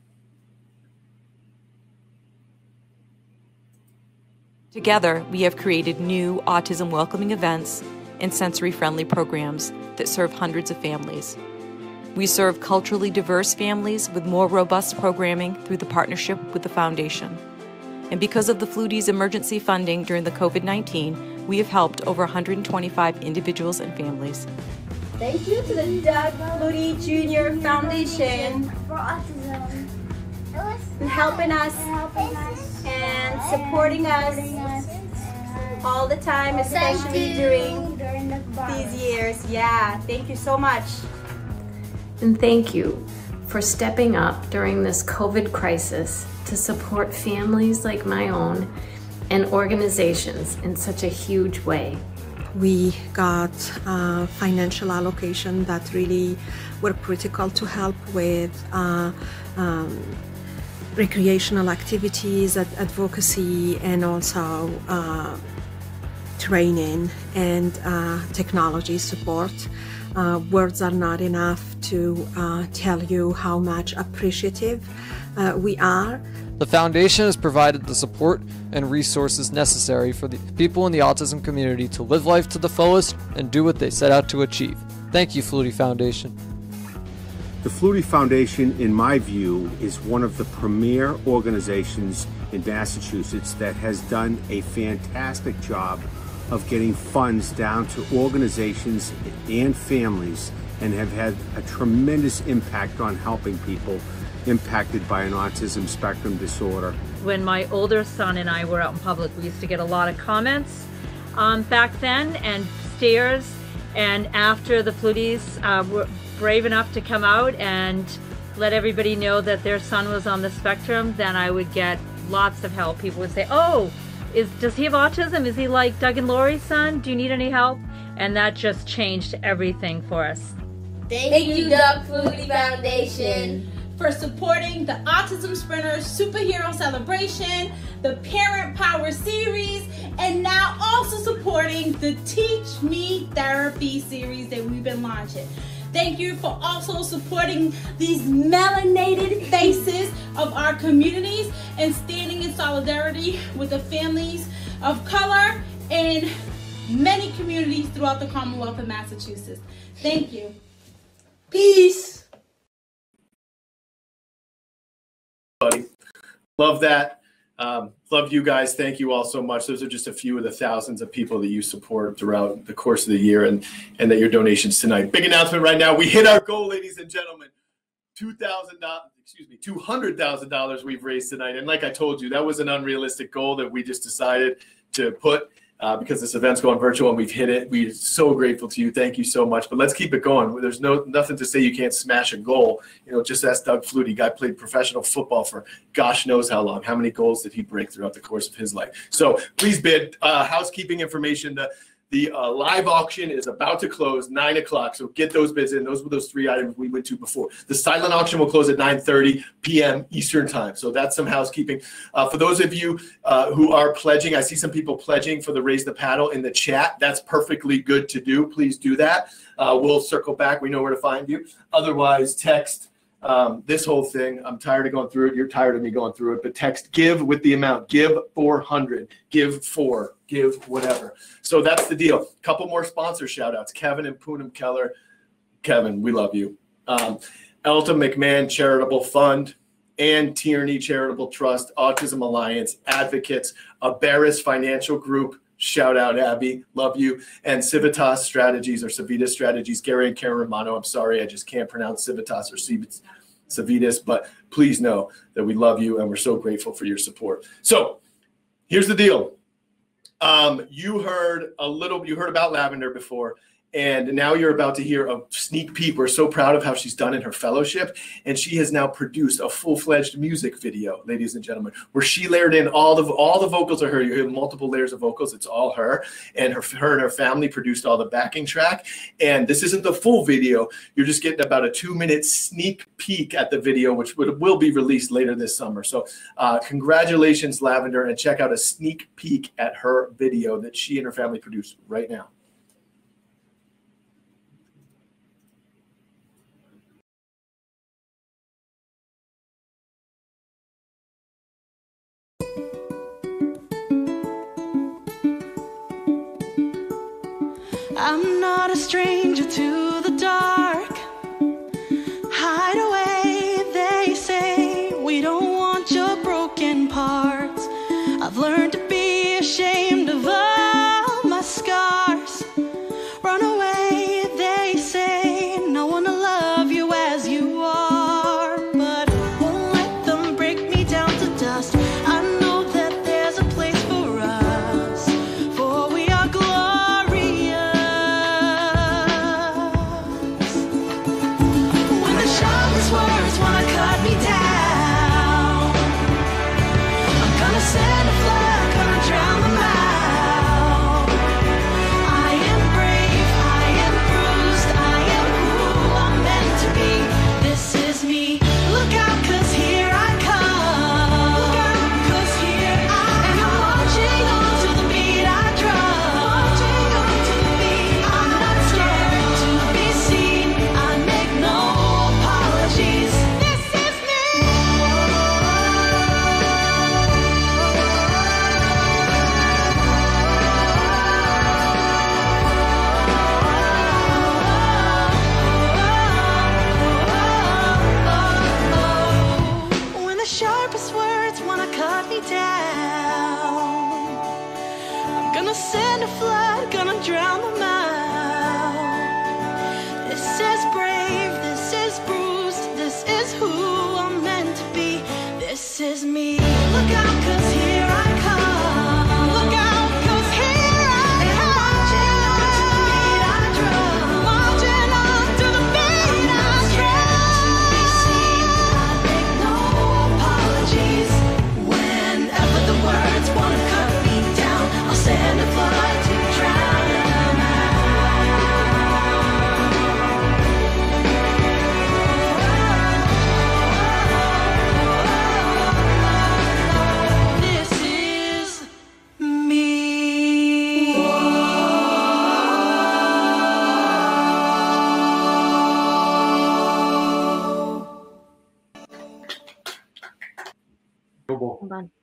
Together, we have created new autism welcoming events and sensory-friendly programs that serve hundreds of families. We serve culturally diverse families with more robust programming through the partnership with the Foundation. And because of the Flutie's emergency funding during the COVID nineteen, we have helped over one hundred twenty-five individuals and families. Thank you to the Doug Flutie Junior Foundation for autism. and helping us and supporting us all the time, especially during these years. Yeah, thank you so much. And thank you for stepping up during this COVID crisis to support families like my own and organizations in such a huge way. We got uh, financial allocation that really were critical to help with uh, um, recreational activities, advocacy, and also uh, training and uh, technology support. Uh, words are not enough to uh, tell you how much appreciative uh, we are. The Foundation has provided the support and resources necessary for the people in the autism community to live life to the fullest and do what they set out to achieve. Thank you, Flutie Foundation. The Flutie Foundation, in my view, is one of the premier organizations in Massachusetts that has done a fantastic job of getting funds down to organizations and families, and have had a tremendous impact on helping people impacted by an autism spectrum disorder. When my older son and I were out in public, we used to get a lot of comments um, back then and stares, and after the Fluties uh, were brave enough to come out and let everybody know that their son was on the spectrum, then I would get lots of help. People would say, oh, Is, does he have autism? Is he like Doug and Lori's son? Do you need any help? And that just changed everything for us. Thank, Thank you, Doug Flutie Foundation, for supporting the Autism Sprinters Superhero Celebration, the Parent Power Series, and now also supporting the Teach Me Therapy series that we've been launching. Thank you for also supporting these melanated faces of our communities and standing in solidarity with the families of color in many communities throughout the Commonwealth of Massachusetts. Thank you. Peace. Love that. Um, love you guys. Thank you all so much. Those are just a few of the thousands of people that you support throughout the course of the year, and, and that your donations tonight. Big announcement right now. We hit our goal, ladies and gentlemen. two thousand dollars, excuse me, two hundred thousand dollars we've raised tonight. And like I told you, that was an unrealistic goal that we just decided to put uh, because this event's going virtual and we've hit it. We're so grateful to you. Thank you so much. But let's keep it going. There's no nothing to say you can't smash a goal. You know, just ask Doug Flutie. Guy played professional football for gosh knows how long. How many goals did he break throughout the course of his life? So please bid. Uh, housekeeping information. The, The uh, live auction is about to close nine o'clock, so get those bids in. Those were those three items we went to before. The silent auction will close at nine thirty p m Eastern time, so that's some housekeeping. Uh, for those of you uh, who are pledging, I see some people pledging for the Raise the Paddle in the chat. That's perfectly good to do. Please do that. Uh, we'll circle back. We know where to find you. Otherwise, text um, this whole thing. I'm tired of going through it. You're tired of me going through it. But text give with the amount. Give four hundred. Give four. Give whatever. So that's the deal. Couple more sponsor shout outs. Kevin and Poonam Keller. Kevin, we love you. Um, Elta McMahon Charitable Fund. Ann Tierney Charitable Trust, Autism Alliance, Advocates, Aberis Financial Group, shout out Abby, love you, and Civitas Strategies or Civitas Strategies, Gary and Karen Romano, I'm sorry, I just can't pronounce Civitas or Civitas, but please know that we love you and we're so grateful for your support. So here's the deal. Um, you heard a little, you heard about Lavender before. And now you're about to hear a sneak peek. We're so proud of how she's done in her fellowship. And she has now produced a full-fledged music video, ladies and gentlemen, where she layered in all the all the vocals are her. You hear multiple layers of vocals. It's all her. And her, her and her family produced all the backing track. And this isn't the full video. You're just getting about a two-minute sneak peek at the video, which will be released later this summer. So uh, congratulations, Lavender, and check out a sneak peek at her video that she and her family produced right now. I'm not a stranger to the dark. Hide away, they say. We don't want your broken parts. I've learned to be ashamed of all my scars. Run away, they say. No one will love you as you are. But won't let them break me down to dust. I know that there's a place for us, for we are glorious. When the sharpest words wanna cut me down, I'm gonna send a flood, gonna drown them out. I am brave, I am bruised, I am who I'm meant to be. This is me. Look out, 'cause here I come. Look out, 'cause here I am. And I'm marching on to the beat I drum. Marching on to the beat. I'm not scared to be seen. I make no apologies. This is me. When the sharpest words wanna cut me down, I'm gonna send a flood, gonna drown them out. This is brave, this is bruised, this is who I'm meant to be. This is me. Look out, 'cause here I come. Look out, 'cause here I come. And I'm marching on to the beat I drum. Marching on to the beat I drum. To be seen, I make no apologies. Whenever the words wanna cut me down, I'll send a flood to drown them out. This is me. Hold on.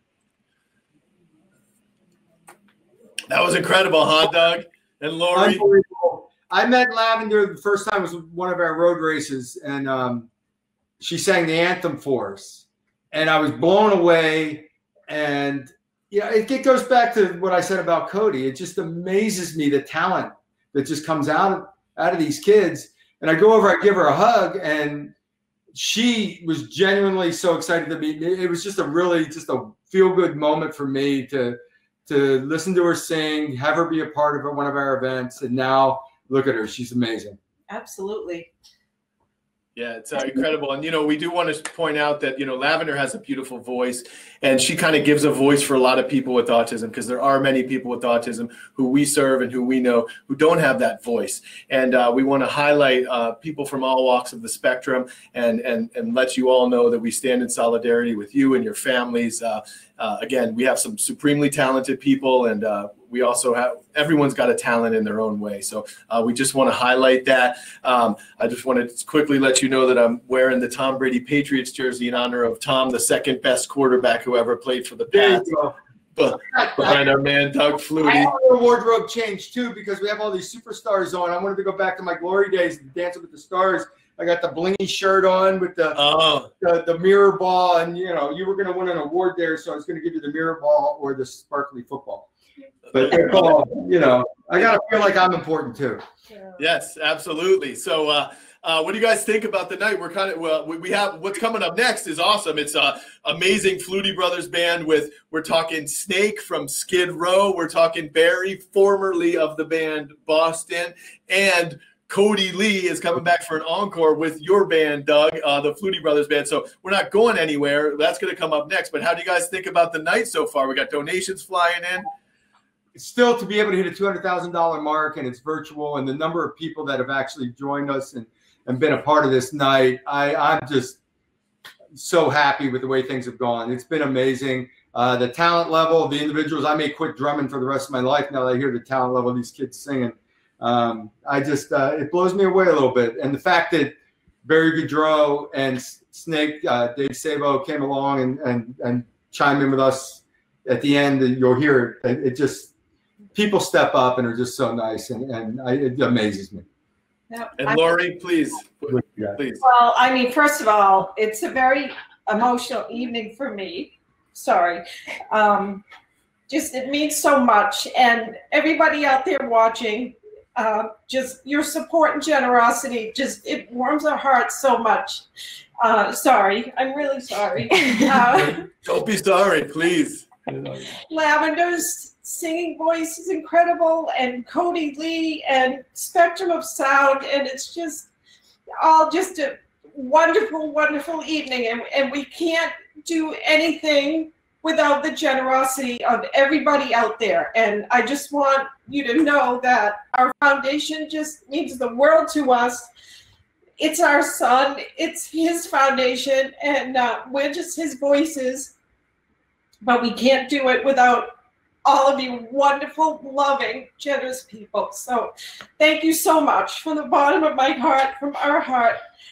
That was incredible, huh, Doug? And Lori? Unbelievable. I met Lavender the first time was one of our road races, and um, she sang the anthem for us, and I was blown away. And yeah, it, it goes back to what I said about Cody. It just amazes me the talent that just comes out of, out of these kids. And I go over, I give her a hug, and she was genuinely so excited to meet me. It was just a really just a feel good moment for me to to listen to her sing, have her be a part of one of our events, and now look at her. She's amazing. Absolutely. Yeah, it's uh, incredible. And, you know, we do want to point out that, you know, Lavender has a beautiful voice, and she kind of gives a voice for a lot of people with autism, because there are many people with autism who we serve and who we know who don't have that voice. And uh, we want to highlight uh, people from all walks of the spectrum and, and, and let you all know that we stand in solidarity with you and your families. Uh, uh, again, we have some supremely talented people, and uh, we also have, everyone's got a talent in their own way. So uh, we just want to highlight that. Um, I just want to quickly let you know that I'm wearing the Tom Brady Patriots jersey in honor of Tom, the second best quarterback who ever played for the Pats. Behind our man, Doug Flutie. I have a wardrobe change too because we have all these superstars on. I wanted to go back to my glory days, Dancing with the Stars. I got the blingy shirt on with the, oh. the the mirror ball, and you know you were going to win an award there, so I was going to give you the mirror ball or the sparkly football. But they're all, you know, I got to feel like I'm important too. Yes, absolutely. So. Uh, Uh, what do you guys think about the night? We're kind of well, we, we have what's coming up next is awesome. It's a amazing Flutie Brothers band with we're talking Snake from Skid Row, we're talking Barry, formerly of the band Boston, and Cody Lee is coming back for an encore with your band, Doug, uh, the Flutie Brothers band. So we're not going anywhere. That's going to come up next. But how do you guys think about the night so far? We got donations flying in. Still to be able to hit a two hundred thousand dollar mark, and it's virtual, and the number of people that have actually joined us and and been a part of this night, I, I'm just so happy with the way things have gone. It's been amazing. Uh, the talent level, the individuals, I may quit drumming for the rest of my life now that I hear the talent level of these kids singing. Um, I just, uh, it blows me away a little bit. And the fact that Barry Goudreau and Snake, uh, Dave Sabo came along and, and, and chimed in with us at the end, and you'll hear it. It just, people step up and are just so nice, and, and I, it amazes me. Now, And Lori, please, please. Well, I mean, first of all, it's a very emotional evening for me. Sorry. Um, just, it means so much. And everybody out there watching, uh, just your support and generosity, just, it warms our hearts so much. Uh, sorry. I'm really sorry. Uh, Don't be sorry, please. Lavender's singing voice is incredible, and Cody Lee and Spectrum of Sound, and it's just all just a wonderful, wonderful evening, and, and we can't do anything without the generosity of everybody out there. And I just want you to know that our foundation just means the world to us. It's our son, it's his foundation, and uh, we're just his voices, but we can't do it without all of you wonderful, loving, generous people. So thank you so much from the bottom of my heart, from our heart.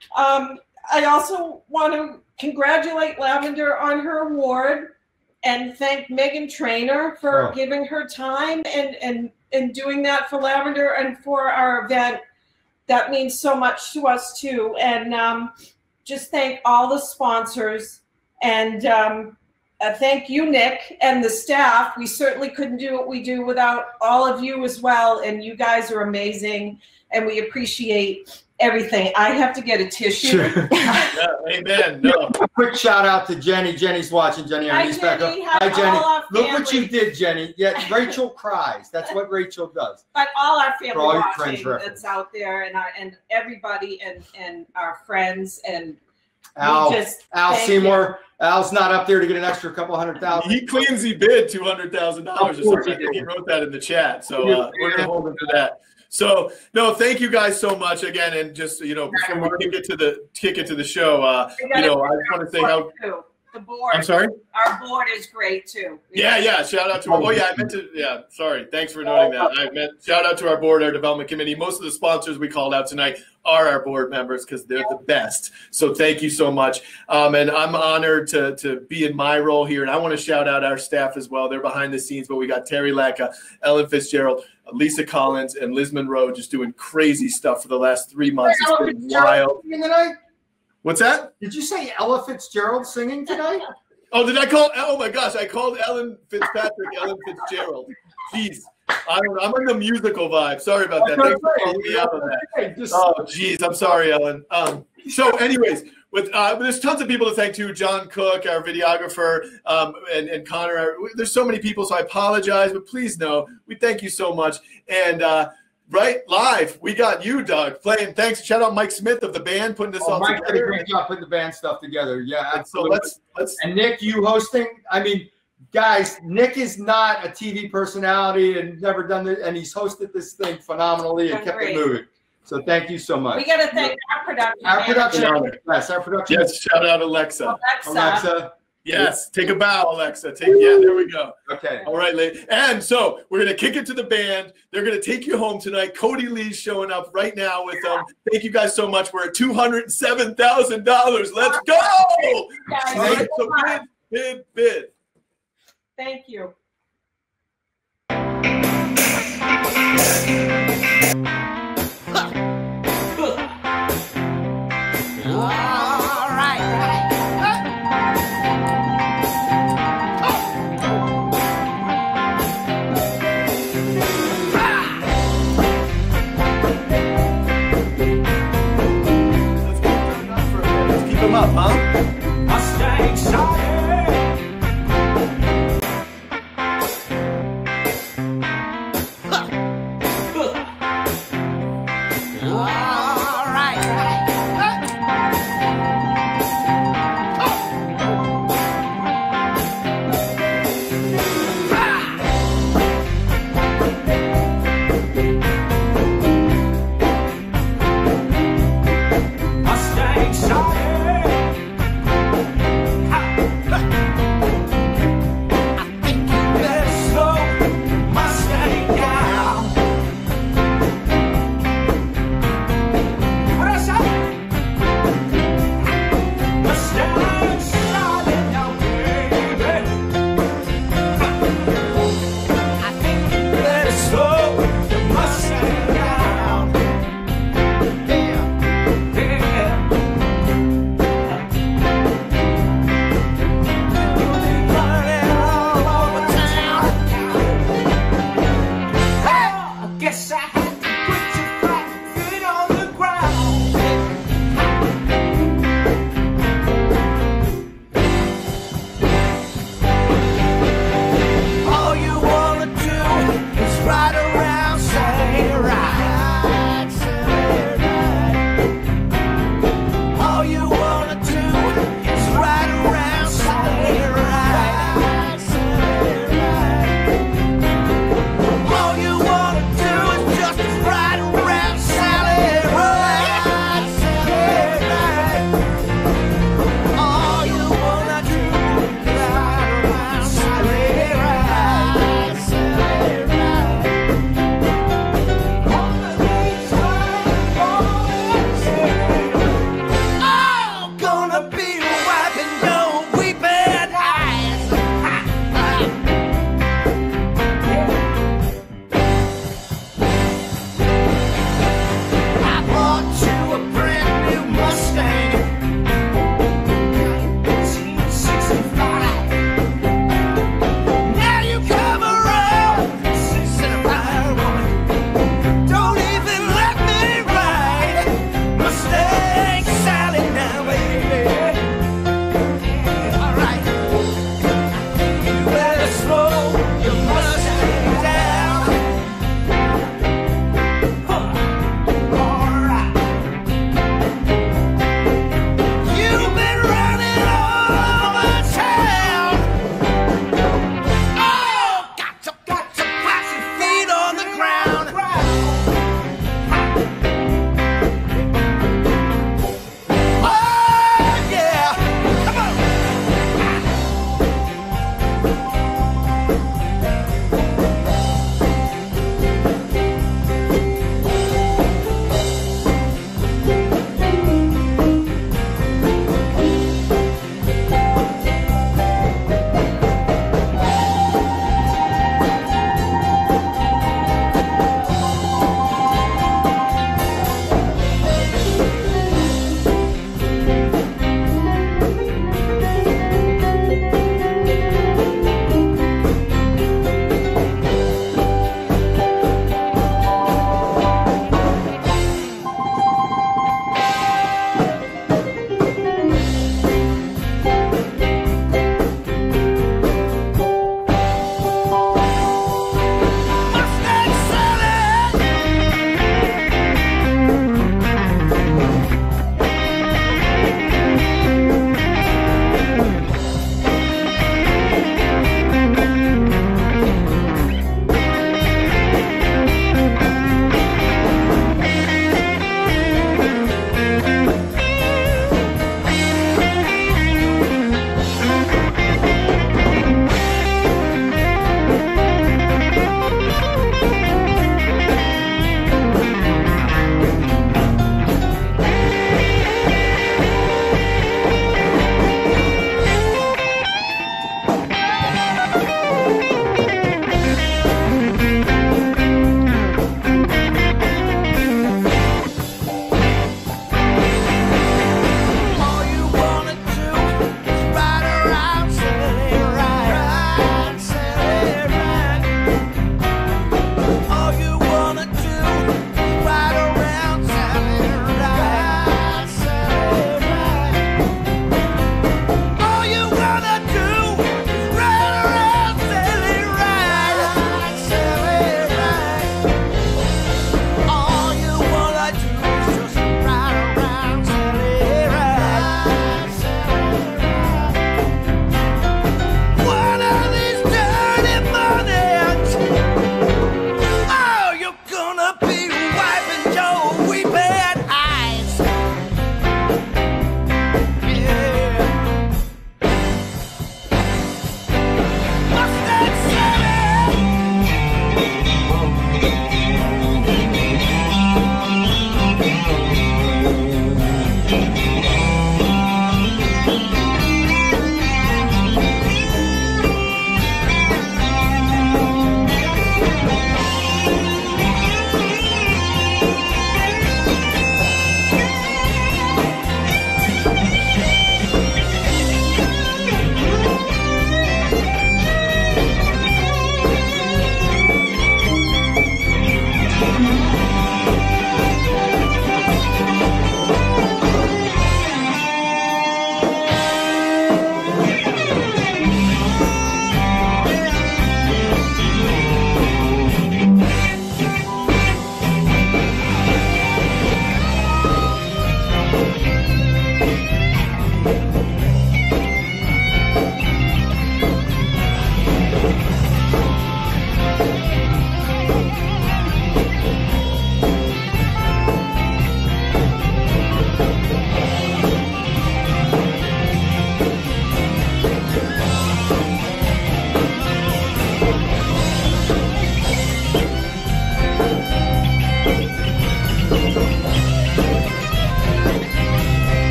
Um, I also want to congratulate Lavender on her award and thank Megan Trainor for Oh. giving her time and, and, and doing that for Lavender and for our event. That means so much to us too. And um, just thank all the sponsors, and um, Uh, thank you, Nick, and the staff. We certainly couldn't do what we do without all of you as well, and you guys are amazing, and we appreciate everything. I have to get a tissue. Sure. Yeah, amen. No. Quick shout out to Jenny. Jenny's watching. Jenny, Hi, our niece back up. Jenny. Hi, Hi, Jenny. all our Look what family. you did, Jenny. Yeah, Rachel cries. That's what Rachel does. But all our family For all your watching friends' reference. that's out there, and our, and everybody, and and our friends, and Al, we just Al thank Seymour. Al's not up there to get an extra couple hundred thousand. He claims he bid two hundred thousand dollars or Of course something. he I think he did. wrote that in the chat. So uh, we're going to hold him to that. So, no, thank you guys so much again. And just, you know, before we kick it to the, kick it to the show, uh, We you gotta know, I just want to say how, too. The board. I'm sorry? Our board is great too. Yeah, yeah. Shout out to our. Oh, yeah. I meant to. Yeah. Sorry. Thanks for noting that. I meant shout out to our board, our development committee. Most of the sponsors we called out tonight are our board members because they're the best. So thank you so much. Um, and I'm honored to to be in my role here. And I want to shout out our staff as well. They're behind the scenes, but we got Terry Lacka, Ellen Fitzgerald, Lisa Collins, and Liz Monroe just doing crazy stuff for the last three months. It's been wild. Tonight? What's that? Did you say Ella Fitzgerald singing tonight? Oh, did I call? Oh my gosh, I called Ellen Fitzpatrick, Ellen Fitzgerald. Jeez, I'm, I'm in the musical vibe. Sorry about that. Thanks for calling me out on that. Oh, geez, I'm sorry, Ellen. Um, so, anyways, with uh, there's tons of people to thank too. John Cook, our videographer, um, and and Connor. Our, there's so many people, so I apologize, but please know we thank you so much. And uh, right live, we got you, Doug, playing. Thanks. Shout out Mike Smith of the band putting this Oh, all Mike did a together. great job putting the band stuff together. Yeah, And so absolutely. let's let's And Nick, you hosting? I mean, guys, Nick is not a T V personality and never done it, and he's hosted this thing phenomenally and kept it Great. moving. So thank you so much. We got to thank our production. Our production, manager. yes, our production. yes. Shout out Alexa. Alexa. Alexa. Yes, take a bow, Alexa. Take yeah, there we go. Okay. All right, lady. And so we're gonna kick it to the band. They're gonna take you home tonight. Cody Lee's showing up right now with them. Thank you guys so much. We're at two hundred seven thousand dollars. Let's go! All right, so bid, bid, bid. Thank you. All right. Keep them up, huh? Mustang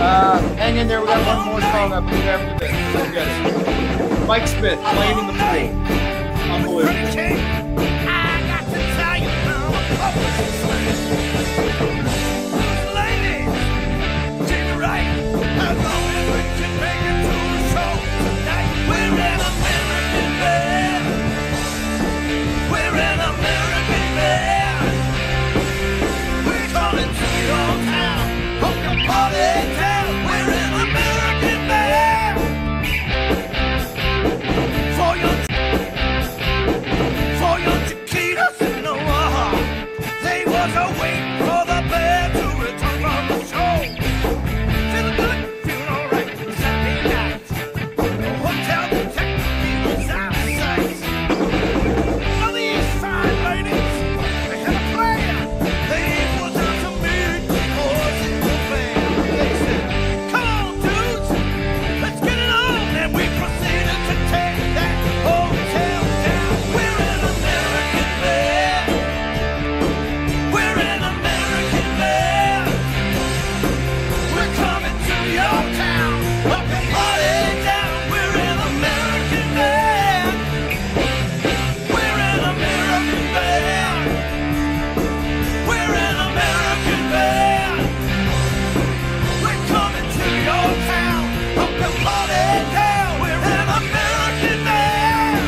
Uh, hang in there. We got one more song up here after this. Go get it. Mike Smith, Playing in the Pool. Unbelievable. I got to tell you now, ladies, take it right. As long as we can make it to the show tonight, we're in American bed. We're in American bed. We're coming to your town. Hope your party town. We're in American bed. For your for your chiquitas in the Waha, they was a waiting for the band to return from the show. Feeling good, feeling alright. Saturday night, the hotel detective was out of sight. Now these fine ladies, they had a plan. They was out to meet the boys in the band. They said, "Come on, dudes, let's get it on," and we proceeded to take that hotel down. We're in American bed. We're in American bed. We're coming to your town. Up and party down. We're in American bed. We're in American bed. We're in American bed. We're coming to your town. Up and party down. We're in American bed.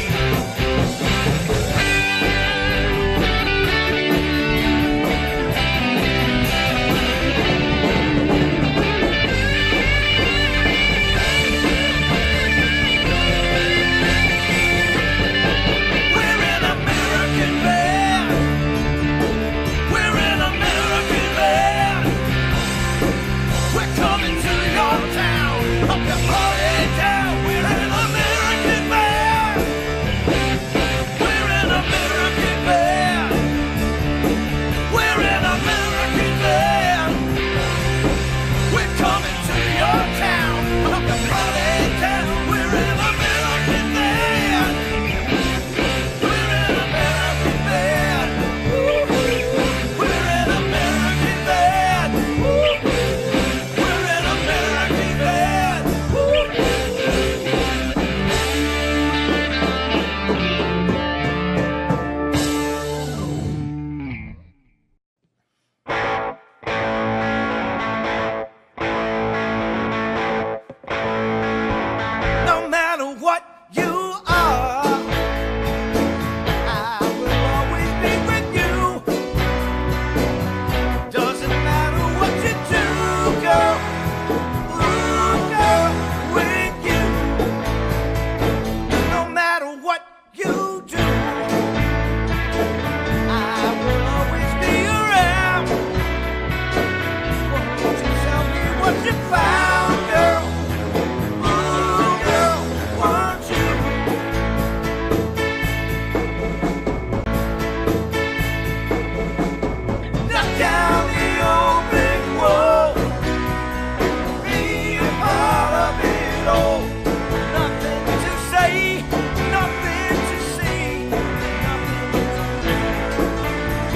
We're in American bed. We're in American bed. We're coming to your town. Up the party down. We're in American bed. We're in American bed. We're in American bed. We're coming to your town. Up the party down. We're in American bed. We're in American bed. We're in American bed. We're in American bed. No matter what you are, I will always be with you. Doesn't matter what you do, girl. Ooh, girl, with you. No matter what you do, I will always be around. Won't you tell me what you found, girl? Ooh, girl, won't you? Knock down the old brick wall. Be a part of it all. Nothing to say, nothing to see, nothing to do.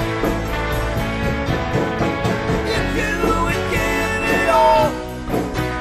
If you would give it all,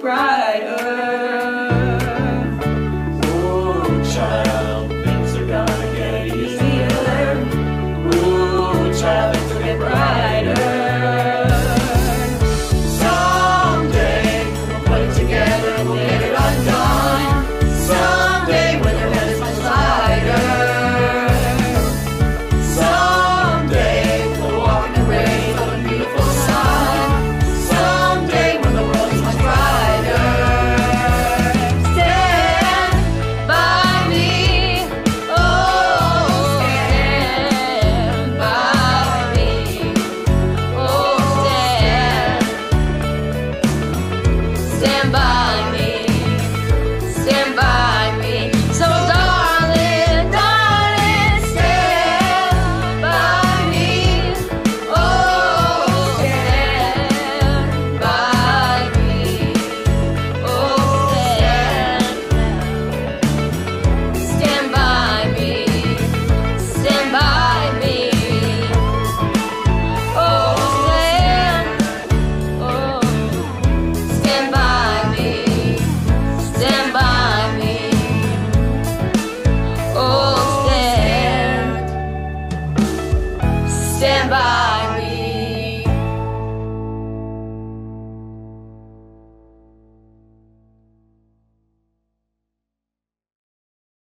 bright.